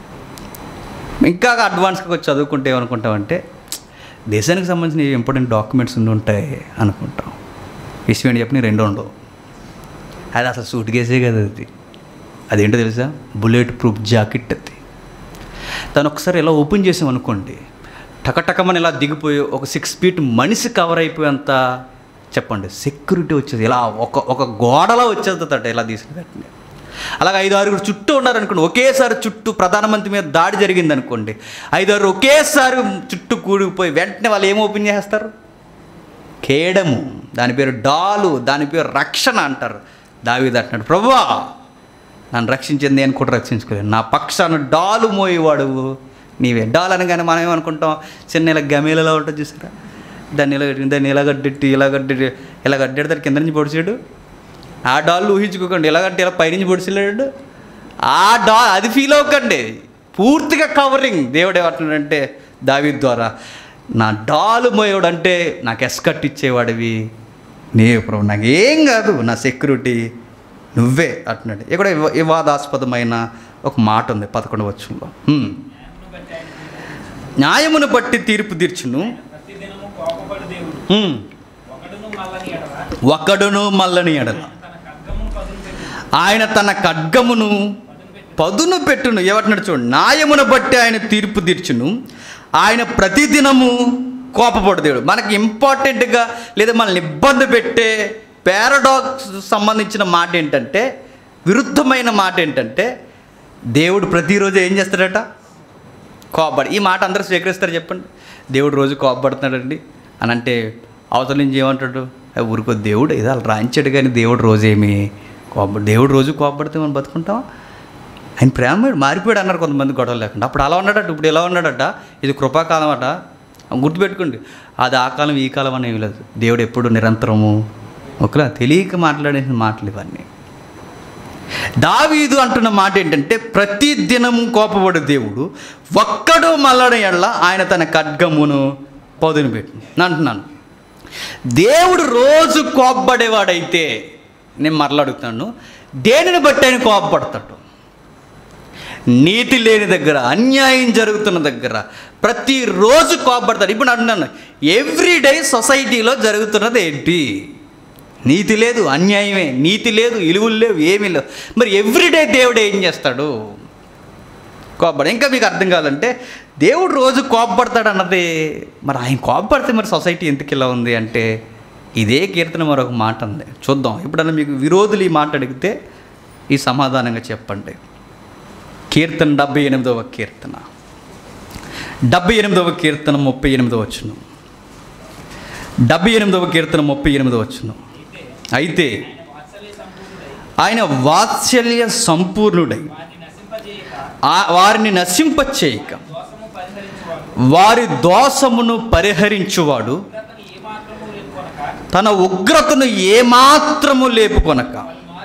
ఇంకా అడ్వాన్స్గా వచ్చి చదువుకుంటే ఏమనుకుంటామంటే దేశానికి సంబంధించిన ఇంపార్టెంట్ డాక్యుమెంట్స్ ఉంటాయి అనుకుంటాం. విషయం ఏంటి చెప్పి 2 ఉండవు. అది అసలు సూట్ కేసే కదా అది. అదేంటో తెలుసా? Bullet proof jacket. అది దాన్ని ఒకసారి ఇలా ఓపెన్ చేసామనుకోండి, టకటకమని ఇలా దిగిపోయి ఒక 6 feet మనిషి కవర్ అయిపోయేంత చెప్పండి సెక్యూరిటీ వచ్చేది. ఇలా ఒక గోడలో వచ్చేది ఇలా తీసినట్టు. అలాగే 5-6 చుట్టూ ఉన్నారనుకోండి, ఒకేసారి చుట్టూ ప్రధానమంత్రి మీద దాడి జరిగింది అనుకోండి, 5-6 ఒకేసారి చుట్టూ కూడిపోయి వెంటనే వాళ్ళు ఏం ఓపెన్ చేస్తారు? కేడము. దాని పేరు డాలు, దాని పేరు రక్షణ అంటారు. దావీదు అంటున్నాడు, ప్రభువా నన్ను రక్షించింది, నేను కూడా రక్షించుకోలేదు, నా పక్షాన డాలు మోయేవాడు నీవే. డాల్ అనగానే మనం ఏమనుకుంటాం? చిన్న ఇలా గమేలలో ఉంటుంది చూసారా, దాన్ని ఇలా గడ్డెడతాడు కింద నుంచి పొడిచాడు. ఆ డాల్ ఊహించుకోకండి, ఇలాగంటే ఇలా పైనుంచి పొడిచిల్లాడు. ఆ డాల్ అది ఫీల్ అవ్వకండి, పూర్తిగా కవరింగ్. దేవుడు ఏమంటున్నాడంటే దావీదు ద్వారా, నా డాలు మోయేవాడు అంటే నాకు ఎస్కట్ ఇచ్చేవాడివి నీవే ప్రభు, నాకేం కాదు, నా సెక్యూరిటీ నువ్వే అంటున్నాడు. ఇక్కడ వివాదాస్పదమైన ఒక మాట ఉంది 11వ వచనంలో. న్యాయమును బట్టి తీర్పు తీర్చును, ఒకడును మల్లని ఎడల ఆయన తన ఖడ్గమును పదును పెట్టును. ఏమంటున్నాడు చూడండి, న్యాయమును బట్టి ఆయన తీర్పు తీర్చును, ఆయన ప్రతిదినము కోపపడు దేవుడు. మనకి ఇంపార్టెంట్గా లేదా మనల్ని ఇబ్బంది పెట్టే పారాడాక్స్ సంబంధించిన మాట ఏంటంటే, విరుద్ధమైన మాట ఏంటంటే, దేవుడు ప్రతిరోజు ఏం చేస్తాడట? కోపపడి, ఈ మాట అందరూ స్వీకరిస్తారు చెప్పండి? దేవుడు రోజు కోపపడుతున్నాడండి అని అంటే అవతల నుంచి ఏమంటాడు? ఊరుకో, దేవుడు ఏదో అలా రాయించాడు కానీ దేవుడు రోజేమి దేవుడు రోజు కోపపడితే మనం బతుకుంటాం? ఆయన ప్రేమ మారిపోయాడు అన్నారు కొంతమంది గొడవలు లేకుండా. అప్పుడు అలా ఉన్నాడట, ఇప్పుడు ఎలా ఉన్నాడట. ఇది కృపాకాలం అట. గుర్తుపెట్టుకోండి, అది ఆ కాలం ఈ కాలం అని ఏమి లేదు. దేవుడు ఎప్పుడు నిరంతరము ఒకలా తెలియక మాట్లాడేసిన మాటలు ఇవన్నీ. దావీదు అంటున్న మాట ఏంటంటే, ప్రతి దినము కోపపడు దేవుడు ఒక్కడు మల్లడం ఎడల ఆయన తన ఖడ్గమును పదును పెట్టు అంటున్నాను. దేవుడు రోజు కోపపడేవాడైతే నేను మరలాడుతున్నాను, దేనిని బట్టి ఆయన కోపపడతాడు? నీతి లేని దగ్గర, అన్యాయం జరుగుతున్న దగ్గర ప్రతిరోజు కోపపడతాడు. ఇప్పుడు అంటున్నాను, ఎవ్రీడే సొసైటీలో జరుగుతున్నది ఏంటి? నీతి లేదు, అన్యాయమే. నీతి లేదు, విలువలు లేవు, ఏమీ లేవు. మరి ఎవ్రీడే దేవుడు ఏం చేస్తాడు? కోపపడ. ఇంకా మీకు అర్థం కావాలంటే దేవుడు రోజు కోపపడతాడు అన్నది, మరి ఆయన కోపపడితే మరి సొసైటీ ఎందుకు ఇలా ఉంది అంటే, ఇదే కీర్తన మరొక మాట ఉంది, చూద్దాం. ఎప్పుడన్నా మీకు విరోధులు ఈ మాట అడిగితే ఈ సమాధానంగా చెప్పండి. కీర్తన 78వ కీర్తన 78వ కీర్తన 38వ వచనం. 78వ కీర్తన 38వ వచనం. అయితే ఆయన వాత్సల్య సంపూర్ణుడై వారిని నశింపచేయక వారి దోషమును పరిహరించువాడు, తన ఉగ్రతను ఏమాత్రము లేపుకొనక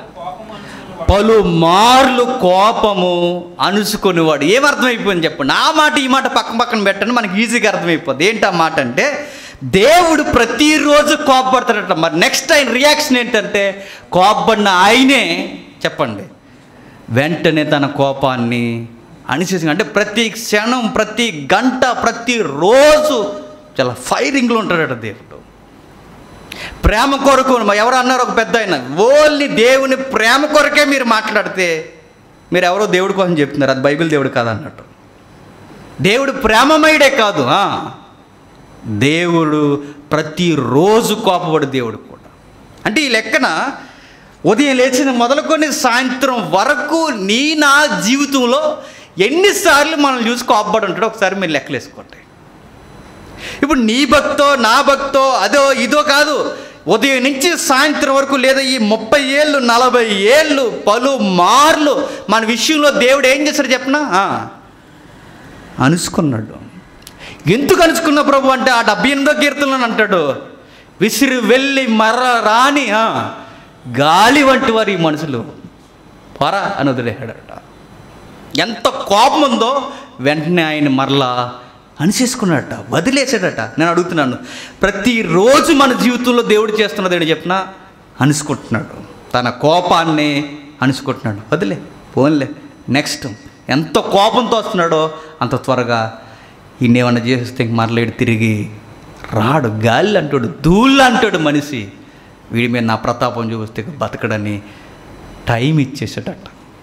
పలుమార్లు కోపము అణుసుకునేవాడు. ఏమర్థమైపోయింది చెప్పండి? ఆ మాట ఈ మాట పక్కన పెట్టండి, మనకి ఈజీగా అర్థమైపోద్ది. ఏంటి ఆ మాట అంటే, దేవుడు ప్రతిరోజు కోపపడతాడట. మరి నెక్స్ట్ ఆయన రియాక్షన్ ఏంటంటే, కోపపడిన ఆయనే చెప్పండి వెంటనే తన కోపాన్ని అణిచేసి, అంటే ప్రతి క్షణం, ప్రతి గంట, ప్రతిరోజు చాలా ఫైరింగ్లో ఉంటాడట దేవుడు. ప్రేమ కొరకు ఎవరు అన్నారు? ఒక పెద్ద ఆయన, ఓన్లీ దేవుని ప్రేమ కొరకే మీరు మాట్లాడితే మీరు ఎవరో దేవుడి కోసం చెప్తున్నారు, అది బైబిల్ దేవుడు కాదన్నట్టు. దేవుడు ప్రేమమయుడే కాదు, దేవుడు ప్రతిరోజు కోపపడు దేవుడు కూడా. అంటే ఈ లెక్కన ఉదయం లేచిన మొదలుకొని సాయంత్రం వరకు నా జీవితంలో ఎన్నిసార్లు మనం చూసి కోపపడి ఉంటాడో ఒకసారి మీరు లెక్కలేసుకోండి. ఇప్పుడు నీ భక్తో నా భక్తో అదో ఇదో కాదు, ఉదయం నుంచి సాయంత్రం వరకు, లేదా ఈ 30 ఏళ్ళు 40 ఏళ్ళు పలుమార్లు మన విషయంలో దేవుడు ఏం చేశాడు చెప్పనా? అనుసుకున్నాడు. ఎందుకు అనుసుకున్న ప్రభు అంటే, ఆ 78వ కీర్తనలో అంటాడు, విసిరి వెళ్ళి మర్ర రాని గాలి వంటి వారు ఈ మనుషులు పొర అని వదిలేశాడట. ఎంత కోపం ఉందో వెంటనే ఆయన మరలా అణిసేసుకున్నాడట, వదిలేసాడట. నేను అడుగుతున్నాను, ప్రతిరోజు మన జీవితంలో దేవుడు చేస్తున్నది ఏంటి చెప్పినా? అణుసుకుంటున్నాడు, తన కోపాన్ని అణుసుకుంటున్నాడు. వదిలే, పోన్లే, నెక్స్ట్. ఎంత కోపంతో వస్తున్నాడో అంత త్వరగా ఇన్నేమన్నా చేస్తే మరలేడు, తిరిగి రాడు. గాలి అంటాడు, ధూళ్ళు అంటాడు మనిషి. వీడి మీద నా ప్రతాపం చూపిస్తే బతకడని టైం ఇచ్చేసాడట.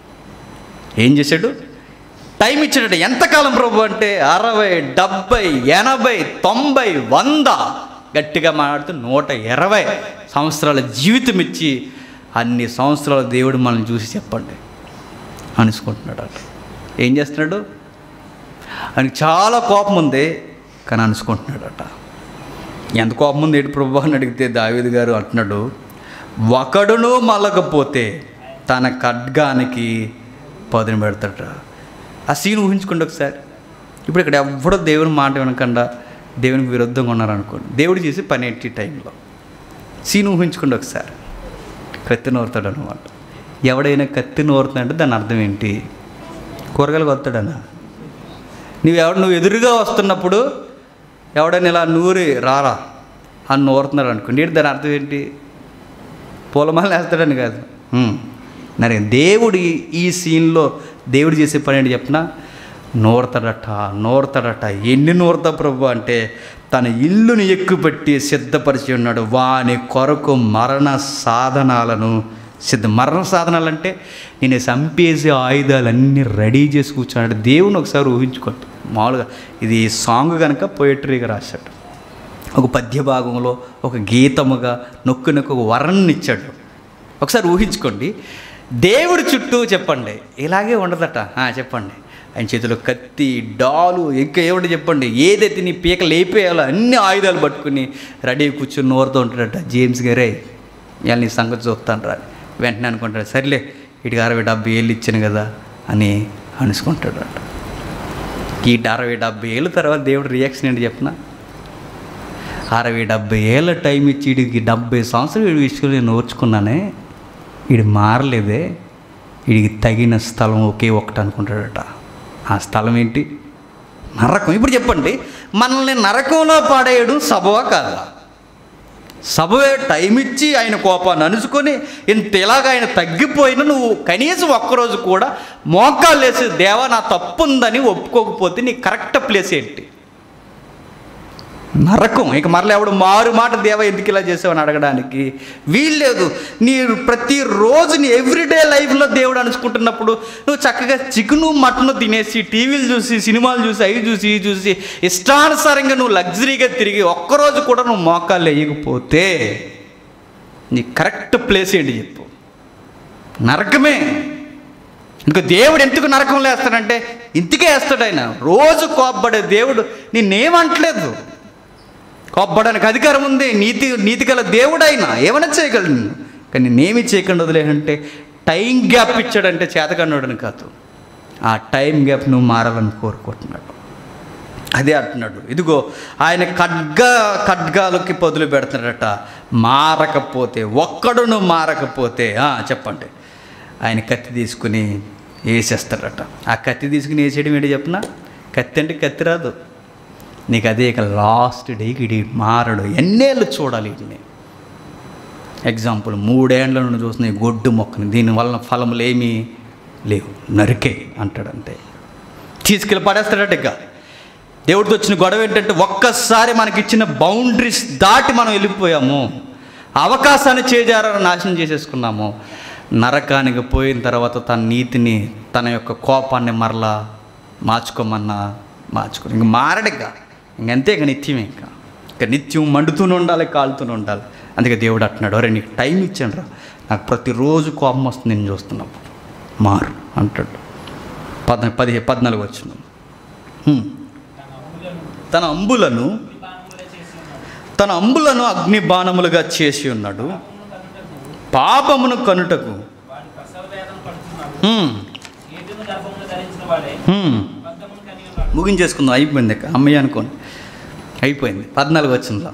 ఏం చేశాడు? టైం ఇచ్చాడట. ఎంతకాలం ప్రభు అంటే 60, 70, 80, 90, 100, గట్టిగా మాట్లాడుతూ 120 సంవత్సరాల జీవితం ఇచ్చి, అన్ని సంవత్సరాల దేవుడు మనల్ని చూసి చెప్పండి అనుసుకుంటున్నాడట. ఏం చేస్తున్నాడు? ఆయనకి చాలా కోపం ఉంది కానీ అనుసుకుంటున్నాడట. ఎంత కోపం ఉంది ఏంటి ప్రభు అని అడిగితే దావీదు గారు అంటున్నాడు, ఒకడును మలకపోతే తన ఖడ్గానికి పదును పెడతాడట. ఆ సీన్ ఊహించుకోండి ఒకసారి. ఇప్పుడు ఇక్కడ ఎవ్వడో దేవుని మాట వినకుండా దేవునికి విరుద్ధంగా ఉన్నారనుకోండి, దేవుడు చేసి పని ఏంటి టైంలో. సీన్ ఊహించుకోండి ఒకసారి. కత్తి నోరుతాడు అనమాట. ఎవడైనా కత్తి నోరుతాడంటే దాని అర్థం ఏంటి? కూరగాయలు కొత్తాడనా? నువ్వు ఎదురుగా వస్తున్నప్పుడు ఎవడైనా ఇలా నూరి రారా అని నోరుతున్నాడు అనుకోండి, దాని అర్థం ఏంటి? పూలమాల వేస్తాడని కాదు. మరి దేవుడు ఈ సీన్లో దేవుడు చేసే పని ఏంటి చెప్పినా? నోరుతాడట. ఎన్ని నోరుతా ప్రభు అంటే, తన ఇల్లును ఎక్కుపెట్టి సిద్ధపరిచి ఉన్నాడు, వాని కొరకు మరణ సాధనాలను మరణ సాధనాలు అంటే నేను చంపేసే ఆయుధాలన్నీ రెడీ చేసి కూర్చున్నాడు. దేవుని ఒకసారి ఊహించుకోండి. మామూలుగా ఇది సాంగ్ కనుక పోయిటరీగా రాశాడు, ఒక పద్య భాగంలో ఒక గీతముగా నొక్కు ఒక వర్ణన ఇచ్చాడు. ఒకసారి ఊహించుకోండి. దేవుడి చుట్టూ చెప్పండి ఇలాగే ఉండదట. చెప్పండి. ఆయన చేతిలో కత్తి, డాలు, ఇంకా ఏమిటి చెప్పండి, ఏదైతే నీ పీక లేపేయాలో అన్ని ఆయుధాలు పట్టుకుని రెడీ కూర్చుని నోరుతూ ఉంటాడట. జేమ్స్ గారే ఇవాళ నీ సంగతి చూస్తాను రా. వెంటనే అనుకుంటాడు, సర్లే ఇటుకి 60-70 ఇచ్చాను కదా అని అనుకుంటాడు అట. ఈ 60-70 తర్వాత దేవుడు రియాక్షన్ ఏంటి చెప్పిన? 60-70 టైం ఇచ్చి వీడికి 70 సంవత్సరాలు వీడి విషయంలో నేను ఓర్చుకున్నానే, వీడు మారలేదే, వీడికి తగిన స్థలం ఒకే ఒకటి అనుకుంటాడట. ఆ స్థలం ఏంటి? నరకం. ఇప్పుడు చెప్పండి, మనల్ని నరకంలో పాడేయడం సబవా కాదా? సబవే. టైం ఇచ్చి ఆయన కోపాన్ని అనుసుకొని ఇంత ఇలాగ ఆయన తగ్గిపోయినా నువ్వు కనీసం ఒక్కరోజు కూడా మోకాలు వేసి దేవా నా తప్పు ఉందని ఒప్పుకోకపోతే నీ కరెక్ట్ ప్లేస్ ఏంటి? నరకం. ఇక మరలా ఎవడు మారు మాట దేవా ఎందుకు ఇలా చేసావని అడగడానికి వీల్లేదు. నీ ప్రతిరోజు నీ ఎవ్రీడే లైఫ్లో దేవుడు అనుకుంటున్నప్పుడు నువ్వు చక్కగా చికెను మటను తినేసి టీవీలు చూసి సినిమాలు చూసి అవి చూసి ఇవి చూసి ఇష్టానుసారంగా నువ్వు లగ్జరీగా తిరిగి ఒక్కరోజు కూడా నువ్వు మోకాళ్ళు వేయకపోతే నీ కరెక్ట్ ప్లేస్ ఏంటి చెప్పు? నరకమే. ఇంకా దేవుడు ఎందుకు నరకంలో వేస్తాడంటే ఇంటికే వేస్తాడు. ఆయన రోజు కోప్పడే దేవుడు నిన్నేమంటలేదు. కోప్పడానికి అధికారం ఉంది. నీతి గల దేవుడు అయినా ఏమైనా చేయగలడు. కానీ నేనేమి చేయకుండా వదిలేనంటే టైం గ్యాప్ ఇచ్చాడంటే చేతకన్నాడని కాదు, ఆ టైం గ్యాప్ నువ్వు మారాలని కోరుకుంటున్నాడు. అదే అంటున్నాడు. ఇదిగో ఆయన ఖడ్గాలకి పొదులు పెడుతున్నాడట. మారకపోతే ఒక్కడును మారకపోతే చెప్పండి ఆయన కత్తి తీసుకుని వేసేస్తాడట. ఆ కత్తి తీసుకుని వేసేయడం ఏంటి చెప్పిన? కత్తి అంటే కత్తి రాదు నీకు. అదే ఇక లాస్ట్ డేకి ఇది మారడు. ఎన్నేళ్ళు చూడాలి వీటిని? ఎగ్జాంపుల్ 3 ఏళ్ళ నుండి చూస్తున్న ఈ గొడ్డు మొక్కని, దీనివల్ల ఫలములు ఏమీ లేవు, నరికే అంటాడు. అంతే, తీసుకెళ్ళి పడేస్తాడట. ఇక దేవుడితో వచ్చిన గొడవ ఏంటంటే ఒక్కసారి మనకిచ్చిన బౌండరీస్ దాటి మనం వెళ్ళిపోయాము, అవకాశాన్ని చేజారని నాశనం చేసేసుకున్నాము. నరకానికి పోయిన తర్వాత తన నీతిని, తన యొక్క కోపాన్ని మరలా మార్చుకోమన్నా మార్చుకో. ఇంక మారడిగా ఇంకంతే. ఇక నిత్యమే. ఇక నిత్యం మండుతూనే ఉండాలి, కాలుతూనే ఉండాలి. అందుకే దేవుడు అంటున్నాడు, అరే నీకు టైం ఇచ్చాను రా, నాకు ప్రతిరోజు కోపం వస్తుంది నేను చూస్తున్నప్పుడు, మారు అంటాడు. 14 వచ్చిన తన అంబులను అగ్ని బాణములుగా చేసి ఉన్నాడు. పాపమును కనుటకు ముగించేసుకుందాం. అయిపోయింది. అమ్మయ్య అనుకోండి, అయిపోయింది. 14 వచ్చిందా?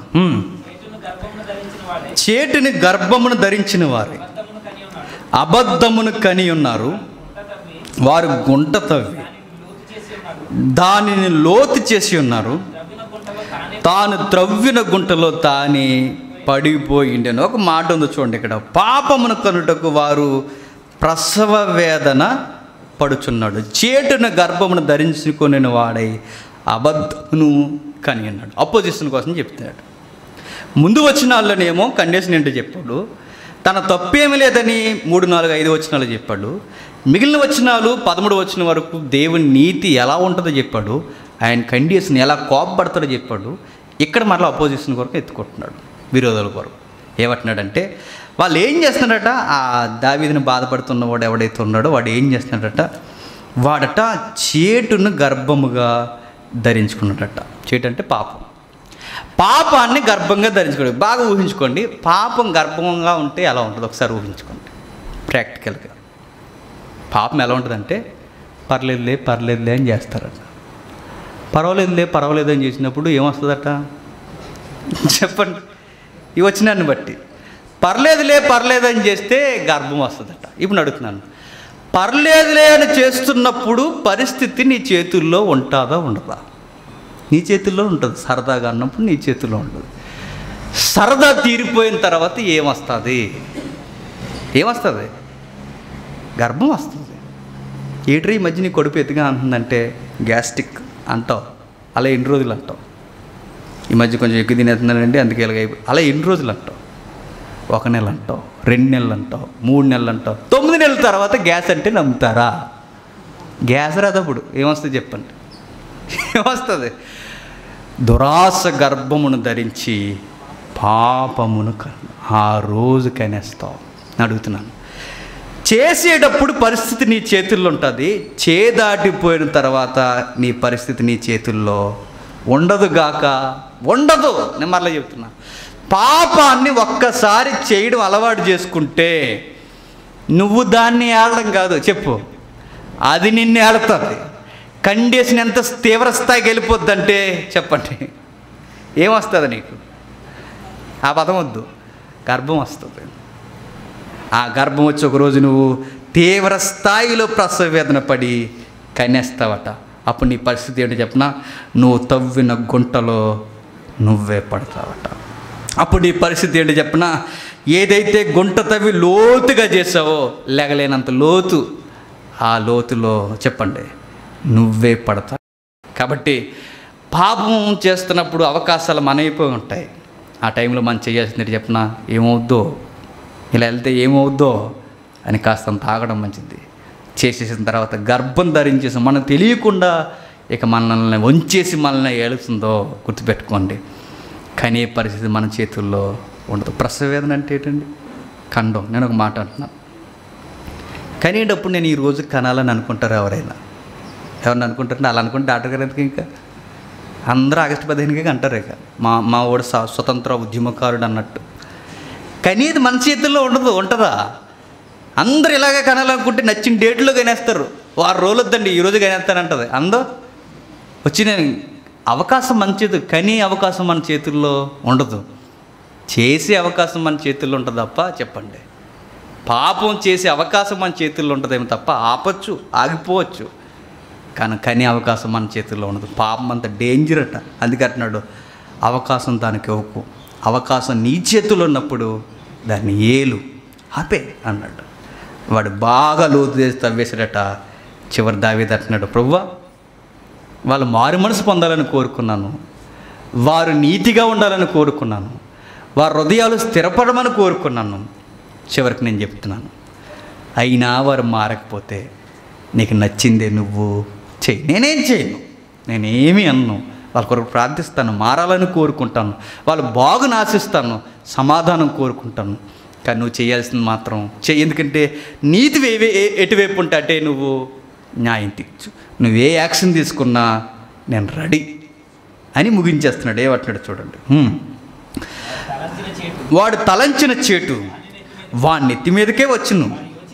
చేటుని గర్భమును ధరించిన వారు అబద్ధమును కని ఉన్నారు. వారు గుంట తవ్వి దానిని లోతు చేసి ఉన్నారు. తాను త్రవ్విన గుంటలో తానే పడిపోయిండెను. ఒక మాట ఉంది చూడండి ఇక్కడ. పాపమును కనుటకు వారు ప్రసవ వేదన పడుచున్నాడు. చేటున గర్భమును ధరించుకొని వాడై అబద్ధమును కని అన్నాడు. అపోజిషన్ కోసం చెప్తున్నాడు. ముందు వచనాల్లోనేమో కండిషన్ ఏంటో చెప్పాడు. తన తప్పేమీ లేదని 3, 4, 5 వచనాలు చెప్పాడు. మిగిలిన వచనాలు 13 వచనం వరకు దేవుని నీతి ఎలా ఉంటుందో చెప్పాడు. ఆయన కండిషన్ ఎలా కోపపడతాడో చెప్పాడు. ఇక్కడ మరలా అపోజిషన్ కొరకు ఎత్తుకుంటున్నాడు, విరోధాల కొరకు. ఏమంటున్నాడంటే వాళ్ళు ఏం చేస్తున్నాడట, ఆ దావీదుని బాధపడుతున్నవాడు ఎవడైతే ఉన్నాడో వాడు ఏం చేస్తున్నాడట, వాడట చేటును గర్భముగా ధరించుకున్నాడట. చేటు అంటే పాపం. పాపాన్ని గర్భంగా ధరించుకోండి. బాగా ఊహించుకోండి. పాపం గర్భంగా ఉంటే ఎలా ఉంటుందో ఒకసారి ఊహించుకోండి ప్రాక్టికల్గా. పాపం ఎలా ఉంటుందంటే పర్లేదులే అని చేస్తారట. పర్వాలేదు అని చేసినప్పుడు ఏమొస్తుందట చెప్పండి? ఈ వచ్చినాన్ని బట్టి పర్లేదు అని చేస్తే గర్భం వస్తుందట. ఇప్పుడు అడుగుతున్నాను, పర్లేదులే అని చేస్తున్నప్పుడు పరిస్థితి నీ చేతుల్లో ఉంటుందా ఉండదా? నీ చేతుల్లో ఉంటుంది. సరదాగా అన్నప్పుడు నీ చేతుల్లో ఉంటుంది. సరదా తీరిపోయిన తర్వాత ఏమొస్తుంది? గర్భం వస్తుంది. ఏట్రీ ఈ మధ్య నీ కడుపు ఎత్తుగా అంటుందంటే గ్యాస్ట్రిక్ అంటావు. అలా ఎన్ని రోజులు అంటావు? ఈ మధ్య కొంచెం ఎక్కువ తినేస్తున్నానండి అందుకే అలా ఎన్ని రోజులు అంటావు? 1 నెల అంటావు, 2 నెలలు అంటావు, 3 నెలలు అంటావు, 9 నెలల తర్వాత గ్యాస్ అంటే నమ్ముతారా? గ్యాస్ రాదప్పుడు ఏమొస్తుంది చెప్పండి? ఏమొస్తుంది? దురాశ గర్భమును ధరించి పాపమును ఆ రోజు కనేస్తావు. అడుగుతున్నాను, చేసేటప్పుడు పరిస్థితి నీ చేతుల్లో ఉంటుంది, చేదాటిపోయిన తర్వాత నీ పరిస్థితి నీ చేతుల్లో ఉండదుగాక. ఉండదు. నేను మరలా చెప్తున్నా, పాపాన్ని ఒక్కసారి చేయడం అలవాటు చేసుకుంటే నువ్వు దాన్ని ఏడడం కాదు, చెప్పు, అది నిన్ను ఏడుతుంది. కండిషన్ ఎంత తీవ్ర స్థాయికి వెళ్ళిపోద్దంటే చెప్పండి, ఏమొస్తుంది నీకు? ఆ పదం వద్దు, గర్భం వస్తుంది. ఆ గర్భం వచ్చి ఒకరోజు నువ్వు తీవ్ర స్థాయిలో ప్రసవ వేదన పడి కనేస్తావట. అప్పుడు నీ పరిస్థితి ఏంటో చెప్పినా, నువ్వు తవ్విన గుంటలో నువ్వే పడతావట. అప్పుడు నీ పరిస్థితి ఏంటో చెప్పినా, ఏదైతే గుంట తవ్వి లోతుగా చేసావో లేగలేనంత లోతు, ఆ లోతులో చెప్పండి నువ్వే పడతావు. కాబట్టి పాపం చేస్తున్నప్పుడు అవకాశాలు మనైపోయి ఉంటాయి. ఆ టైంలో మనం చేయాల్సింది చెప్పినా, ఏమవుద్దో, ఇలా వెళ్తే ఏమవుద్దో అని కాస్తంత ఆగడం మంచిది. చేసేసిన తర్వాత గర్భం ధరించేసి మనం తెలియకుండా ఇక మనల్ని వంచేసి మనల్ని ఏడుస్తుందో గుర్తుపెట్టుకోండి. కానీ పరిస్థితి మన చేతుల్లో ఉండదు. ప్రసవ వేదన అంటే ఏంటండి? కండం. నేను ఒక మాట అంటున్నాను, కనేటప్పుడు నేను ఈరోజు కనాలని అనుకుంటారు ఎవరైనా అనుకుంటారంటే, అలా అనుకుంటే డాక్టర్ గారు ఎందుకు? ఇంకా అందరూ ఆగస్టు 15కి అంటారు. ఇక మా వాడు స్వతంత్ర ఉద్యమకారుడు అన్నట్టు. కానీ ఇది మన చేతుల్లో ఉండదు. ఉంటుందా? అందరు ఇలాగే కనాలనుకుంటే నచ్చిన డేట్లో కనేస్తారు. 6 రోజులు వద్దండి, ఈరోజు కనేస్తానంటది. అందరూ వచ్చి నేను అవకాశం మన చేతులు, కానీ అవకాశం మన చేతుల్లో ఉండదు. చేసే అవకాశం మన చేతుల్లో ఉంటుంది తప్ప, చెప్పండి, పాపం చేసే అవకాశం మన చేతుల్లో ఉంటుందేమో తప్ప ఆపచ్చు, ఆగిపోవచ్చు, కానీ అవకాశం మన చేతుల్లో ఉండదు. పాపం అంత డేంజర్ అట. అందుకే అంటున్నాడు, అవకాశం దానికి ఇవ్వకు. అవకాశం నీ చేతుల్లో ఉన్నప్పుడు దాన్ని ఏలు, ఆపే అన్నాడు. వాడు బాగా లోతు చేసి తవ్వేశాడట. చివరి దావీదు అంటున్నాడు, ప్రభువా, వాళ్ళు మారు మనసు పొందాలని కోరుకున్నాను, వారు నీతిగా ఉండాలని కోరుకున్నాను, వారి హృదయాలు స్థిరపడమని కోరుకున్నాను. చివరికి నేను చెప్తున్నాను, అయినా వారు మారకపోతే నీకు నచ్చిందే నువ్వు చెయ్యి, నేనేం చేయను, నేనేమి అన్ను. వాళ్ళ కొరకు ప్రార్థిస్తాను, మారాలని కోరుకుంటాను, వాళ్ళు బాగుని ఆశిస్తాను, సమాధానం కోరుకుంటాను. కానీ నువ్వు చేయాల్సింది మాత్రం చెయ్యి. ఎందుకంటే నీతి ఎటువైపు ఉంటే అటే నువ్వు న్యాయం తీర్చు. నువ్వే యాక్షన్ తీసుకున్నా నేను రెడీ అని ముగించేస్తున్నాడు. ఏమంటున్నాడు చూడండి, వాడు తలంచిన చేటు వాడి నెత్తి మీదకే వచ్చును,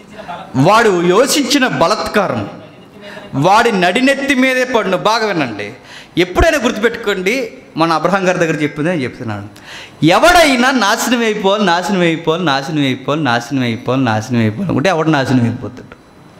వాడు యోచించిన బలత్కారం వాడి నడినెత్తి మీదే పడును. బాగా వినండి, ఎప్పుడైనా గుర్తుపెట్టుకోండి, మన అబ్రహాం గారి దగ్గర చెప్పిందని చెప్తున్నాను. ఎవడైనా నాశనం అయిపోవాలి, నాశనం అయిపోవాలి, నాశనం అయిపోవాలి, నాశనం అయిపోవాలి, నాశనం అయిపోవాలి అంటే ఎవడు నాశనం అయిపోతాడు?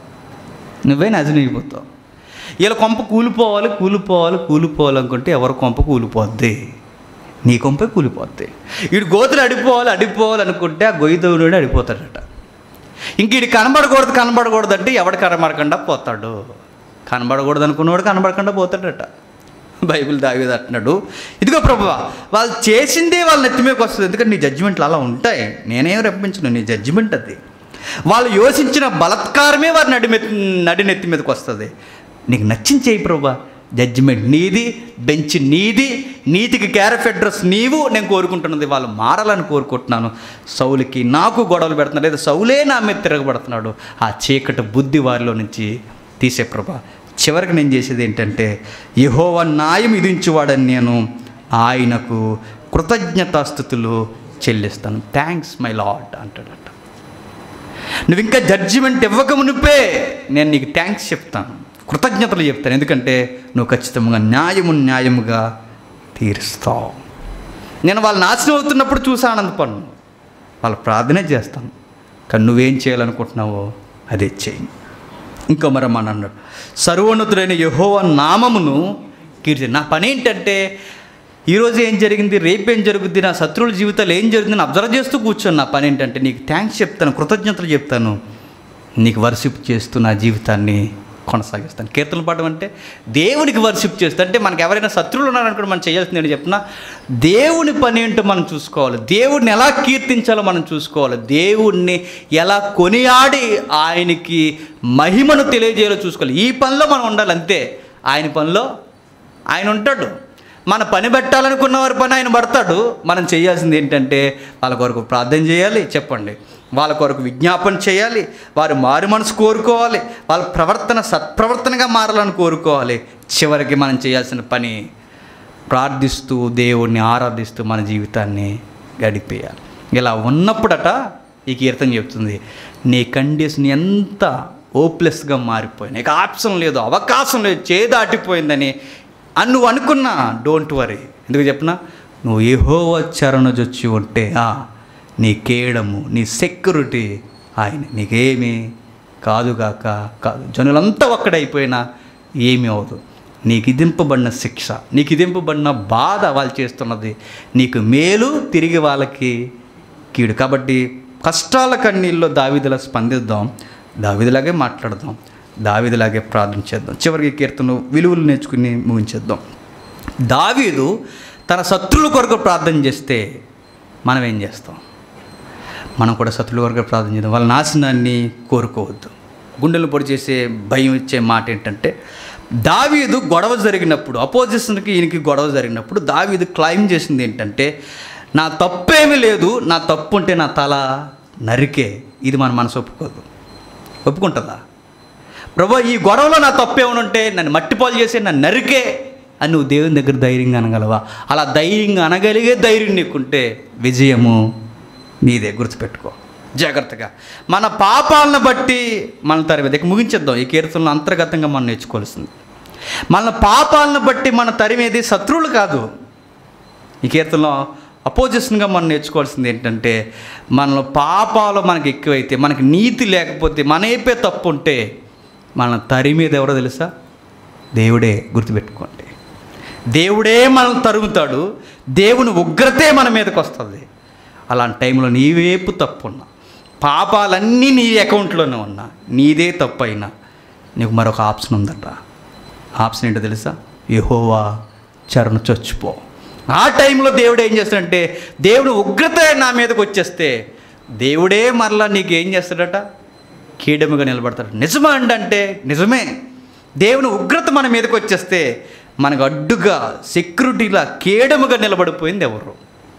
నువ్వే నాశనం అయిపోతావు. ఇలా కొంప కూలిపోవాలి, కూలిపోవాలి, కూలిపోవాలి అనుకుంటే ఎవరి కొంప కూలిపోద్ది? నీ కొంపే కూలిపోద్ది. వీడు గోతులు అడిపోవాలి, అడిపోవాలి అనుకుంటే ఆ గొయ్యిదవుడు అడిపోతాడట. ఇంక వీడు కనబడకూడదు అంటే ఎవడు కనబడకుండా పోతాడు. కనబడకూడదు అనుకున్నవాడు కనబడకుండా పోతాడట. బైబిల్ దావీదు అంటున్నాడు, ఇదిగో ప్రభువా, వాళ్ళు చేసిందే వాళ్ళ నెత్తి మీదకి వస్తుంది. ఎందుకంటే నీ జడ్జిమెంట్లు అలా ఉంటాయి, నేనేం రప్పించను, నీ జడ్జిమెంట్ అది. వాళ్ళు యోచించిన బలత్కారమే వారి నడినెత్తి మీదకి వస్తుంది. నీకు నచ్చింది చేయి ప్రభువా, జడ్జిమెంట్ నీది, బెంచ్ నీది, నీతికి క్యారెఫ్ అడ్రస్ నీవు. నేను కోరుకుంటున్నది వాళ్ళు మారాలని కోరుకుంటున్నాను. సౌలుకి నాకు గొడవలు పెడుతున్నాడు, లేదా సౌలే నా మీద తిరగబడుతున్నాడు. ఆ చీకటి బుద్ధి వారిలో నుంచి తీసే ప్రభా. చివరికి నేను చేసేది ఏంటంటే, యెహోవా న్యాయం విధించువాడని నేను ఆయనకు కృతజ్ఞతాస్తుతులు చెల్లిస్తాను. థ్యాంక్స్ మై లార్డ్ అంటాడట. నువ్వు ఇంకా జడ్జిమెంట్ ఇవ్వక మునిపే నేను నీకు థ్యాంక్స్ చెప్తాను, కృతజ్ఞతలు చెప్తాను. ఎందుకంటే నువ్వు ఖచ్చితంగా న్యాయముగా తీరుస్తావు. నేను వాళ్ళు నాశనం అవుతున్నప్పుడు చూసి ఆనందపడను, వాళ్ళ ప్రార్థనే చేస్తాను. కానీ నువ్వేం చేయాలనుకుంటున్నావో అదే చేయి. ఇంకో మరమ్మని అన్నాడు, సర్వోన్నతుడైన యెహోవా నామమును కీర్తి. నా పని ఏంటంటే ఈరోజు ఏం జరిగింది, రేపు ఏం జరుగుద్ది, నా శత్రువుల జీవితాలు ఏం జరుగుతుందని అబ్జర్వ్ చేస్తూ కూర్చొని నా పని ఏంటంటే నీకు థ్యాంక్స్ చెప్తాను, కృతజ్ఞతలు చెప్తాను, నీకు వర్షిప్ చేస్తూ నా జీవితాన్ని కొనసాగిస్తాను. కీర్తనలు పాడడం అంటే దేవునికి వర్షిప్ చేస్తా. అంటే మనకు ఎవరైనా శత్రువులు ఉన్నారనుకుంటే మనం చేయాల్సింది ఏంటి చెప్పినా, దేవుని పని ఏంటో మనం చూసుకోవాలి, దేవుడిని ఎలా కీర్తించాలో మనం చూసుకోవాలి, దేవుడిని ఎలా కొనియాడి ఆయనకి మహిమను తెలియజేయాలో చూసుకోవాలి. ఈ పనిలో మనం ఉండాలి అంతే. ఆయన పనిలో ఆయన ఉంటాడు. మన పని పెట్టాలనుకున్న వారి పని ఆయన పడతాడు. మనం చేయాల్సింది ఏంటంటే వాళ్ళ కొరకు ప్రార్థన చేయాలి. చెప్పండి, వాళ్ళ కొరకు విజ్ఞాపన చేయాలి. వారు మారు మనసు కోరుకోవాలి. వాళ్ళ ప్రవర్తన సత్ప్రవర్తనగా మారాలని కోరుకోవాలి. చివరికి మనం చేయాల్సిన పని ప్రార్థిస్తూ దేవుణ్ణి ఆరాధిస్తూ మన జీవితాన్ని గడిపేయాలి. ఇలా ఉన్నప్పుడట ఈ కీర్తన చెప్తుంది, నీ కండిషన్ ఎంత హోప్లెస్గా మారిపోయింది, నీకు ఆప్షన్ లేదు, అవకాశం లేదు, చేదాటిపోయిందని నువ్వు అనుకున్నా డోంట్ వరీ. ఎందుకు చెప్పినా, నువ్వు యెహోవా చరణజొచ్చి ఉంటే నీ కేడము, నీ సెక్యూరిటీ ఆయన, నీకేమీ కాదుగాక కాదు. జనులంతా ఒక్కడైపోయినా ఏమీ అవదు. నీకు ఇదింపబడిన శిక్ష, నీకు ఇదింపబడిన బాధ వాళ్ళు చేస్తున్నది నీకు మేలు, తిరిగి వాళ్ళకి కీడు. కాబట్టి కష్టాల కన్నీళ్ళలో దావీదులా స్పందిద్దాం, దావీదులాగే మాట్లాడదాం, దావీదులాగే ప్రార్థన చేద్దాం. చివరికి కీర్తన విలువలు నేర్చుకుని ముగించేద్దాం. దావీదు తన శత్రువుల కొరకు ప్రార్థన చేస్తే మనం ఏం చేస్తాం? మనం కూడా శత్రువుల కొరకు ప్రార్థన చేద్దాం. వాళ్ళ నాశనాన్ని కోరుకోవద్దు. గుండెలు పొడి చేసే భయం ఇచ్చే మాట ఏంటంటే, దావీదు గొడవ జరిగినప్పుడు, అపోజిషన్కి ఈయనకి గొడవ జరిగినప్పుడు దావీదు క్లైమ్ చేసింది ఏంటంటే, నా తప్పేమీ లేదు, నా తప్పు ఉంటే నా తల నరికే. ఇది మన మనసు ఒప్పుకోదు. ఒప్పుకుంటుందా? ప్రభు, ఈ గొడవలో నా తప్పేమని ఉంటే నన్ను మట్టిపాలు చేసి నన్ను నరికే అని నువ్వు దేవుని దగ్గర ధైర్యంగా అనగలవా? అలా ధైర్యంగా అనగలిగే ధైర్యం నీకుంటే విజయము నీదే. గుర్తుపెట్టుకో జాగ్రత్తగా. మన పాపాలను బట్టి మన తరిమేది. ముగించేద్దాం. ఈ కీర్తనలో అంతర్గతంగా మనం నేర్చుకోవాల్సింది, మన పాపాలను బట్టి మన తరిమేది శత్రువులు కాదు. ఈ కీర్తనలో అపోజిషన్గా మనం నేర్చుకోవాల్సింది ఏంటంటే, మన పాపాలు మనకి ఎక్కువైతే, మనకి నీతి లేకపోతే, మన ఏపే తప్పు ఉంటే మన తరిమేది ఎవరో తెలుసా? దేవుడే. గుర్తుపెట్టుకోండి, దేవుడే మనల్ని తరుముతాడు. దేవుని ఉగ్రతే మన మీదకి వస్తుంది. అలాంటి టైంలో నీ వైపు తప్పు ఉన్నా, పాపాలన్నీ నీ అకౌంట్లోనే ఉన్నా, నీదే తప్పు అయినా నీకు మరొక ఆప్షన్ ఉందట. ఆప్షన్ ఏంటో తెలుసా? యెహోవా చరణు చచ్చిపో. ఆ టైంలో దేవుడు ఏం చేస్తాడంటే, దేవుడు ఉగ్రత నా మీదకి వచ్చేస్తే దేవుడే మరలా నీకు ఏం చేస్తాడట? కీడముగా నిలబడతాడు. నిజమా అంటే నిజమే. దేవుని ఉగ్రత మన మీదకి వచ్చేస్తే మనకు అడ్డుగా సెక్యూరిటీలా కీడముగా నిలబడిపోయింది ఎవరు?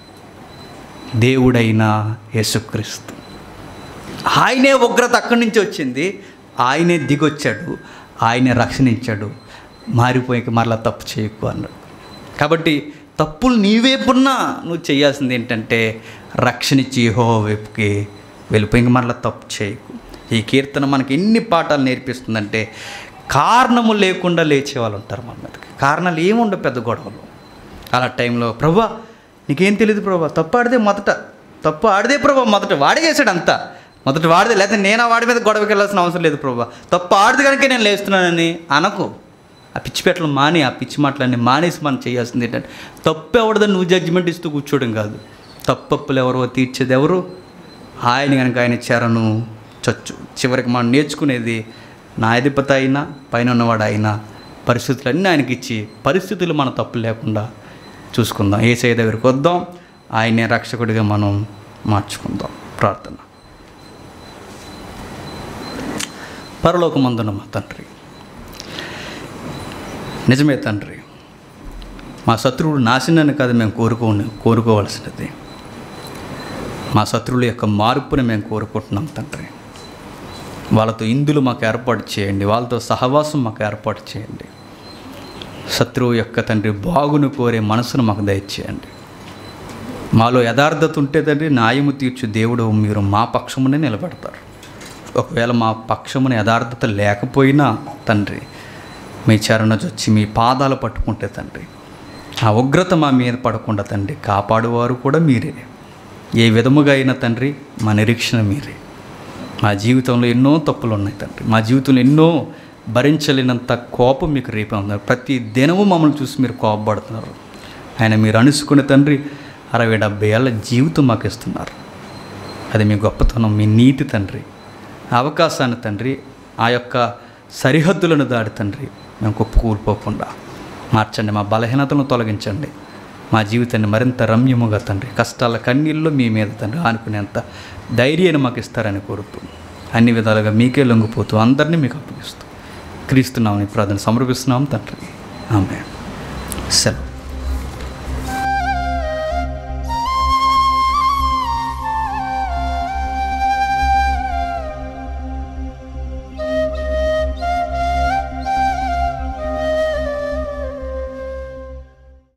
దేవుడైన యేసుక్రీస్తు. ఆయనే ఉగ్రత అక్కడి నుంచి వచ్చింది, ఆయనే దిగొచ్చాడు, ఆయనే రక్షణించాడు. మారిపోయాక మరలా తప్పు చేయకు అన్నాడు. కాబట్టి తప్పులు నీవేపున్నా నువ్వు చేయాల్సింది ఏంటంటే రక్షణించి యెహోవా వైపుకి వెళ్ళిపోయి మరలా తప్పు చేయకు. ఈ కీర్తన మనకి ఎన్ని పాఠాలు నేర్పిస్తుందంటే, కారణము లేకుండా లేచే వాళ్ళు ఉంటారు మన మీదకి. కారణాలు ఏముండవు పెద్ద గొడవలు. అలా టైంలో ప్రభా నీకేం తెలియదు ప్రభా, తప్పు ఆడితే తప్పు ఆడితే ప్రభా మొదట వాడే చేశాడు అంతా, మొదట వాడితే, లేకపోతే నేను ఆ వాడి మీద గొడవకి వెళ్ళాల్సిన అవసరం లేదు ప్రభా, తప్పు ఆడితే కనుక నేను లేస్తున్నానని అనకు. ఆ పిచ్చి పెట్టలు మాని, ఆ పిచ్చి మాటలన్నీ మానేసి మనం చేయాల్సింది ఏంటంటే, తప్పు ఎవడదని నువ్వు జడ్జిమెంట్ ఇస్తూ కూర్చోవడం కాదు. తప్పులు ఎవరో తీర్చేది ఎవరు? ఆయన కనుక ఆయన చెరను చచ్చు. చివరికి మనం నేర్చుకునేది, నా అధిపతి అయినా పైన ఉన్నవాడు అయినా పరిస్థితులన్నీ ఆయనకి ఇచ్చి, పరిస్థితులు మన తప్పు లేకుండా చూసుకుందాం. యేసయ్య దగ్గరికి వద్దాం, ఆయనే రక్షకుడిగా మనం మార్చుకుందాం. ప్రార్థన. పరలోకమందున్న మా తండ్రి, నిజమే తండ్రి, మా శత్రువుడు నాశనాన్ని కాదు మేము కోరుకోవాల్సినది, మా శత్రువుల యొక్క మార్పుని మేము కోరుకుంటున్నాం తండ్రి. వాళ్ళతో ఇందులు మాకు ఏర్పాటు చేయండి, వాళ్ళతో సహవాసం మాకు ఏర్పాటు చేయండి. శత్రువు యొక్క తండ్రి బాగును కోరే మనసును మాకు దయచేయండి. మాలో యథార్థత ఉంటే తండ్రి న్యాయము తీర్చు దేవుడు మీరు మా పక్షమునే నిలబడతారు. ఒకవేళ మా పక్షమున యథార్థత లేకపోయినా తండ్రి మీ చరణొచ్చి మీ పాదాలు పట్టుకుంటే తండ్రి ఆ ఉగ్రత మా మీద పడకుండా తండ్రి కాపాడువారు కూడా మీరే. ఏ విధముగా అయినా తండ్రి మా నిరీక్షణ మీరే. మా జీవితంలో ఎన్నో తప్పులు ఉన్నాయి తండ్రి, మా జీవితంలో ఎన్నో భరించలేనంత కోపం మీకు రేపే ఉన్నారు. ప్రతి దినము మమ్మల్ని చూసి మీరు కోపపడుతున్నారు. ఆయన మీరు అనుసుకునే తండ్రి 60-70 ఏళ్ళ జీవితం మాకు ఇస్తున్నారు. అది మీ గొప్పతనం, మీ నీతి తండ్రి. అవకాశాన్ని తండ్రి, ఆ యొక్క సరిహద్దులను దాడి తండ్రి మేము కుప్పకూలిపోకుండా మార్చండి. మా బలహీనతలను తొలగించండి. మా జీవితాన్ని మరింత రమ్యముగా తండ్రి, కష్టాల కన్నీళ్ళు మీ మీద తండ్రి ఆనుకునేంత ధైర్యాన్ని మాకు ఇస్తారని కోరుతూ, అన్ని విధాలుగా మీకే లొంగిపోతూ అందరినీ మీకు అప్పగిస్తూ క్రీస్తున్నామని ప్రార్థన సమర్పిస్తున్నాం తండ్రి. ఆమేన్. సెలవు.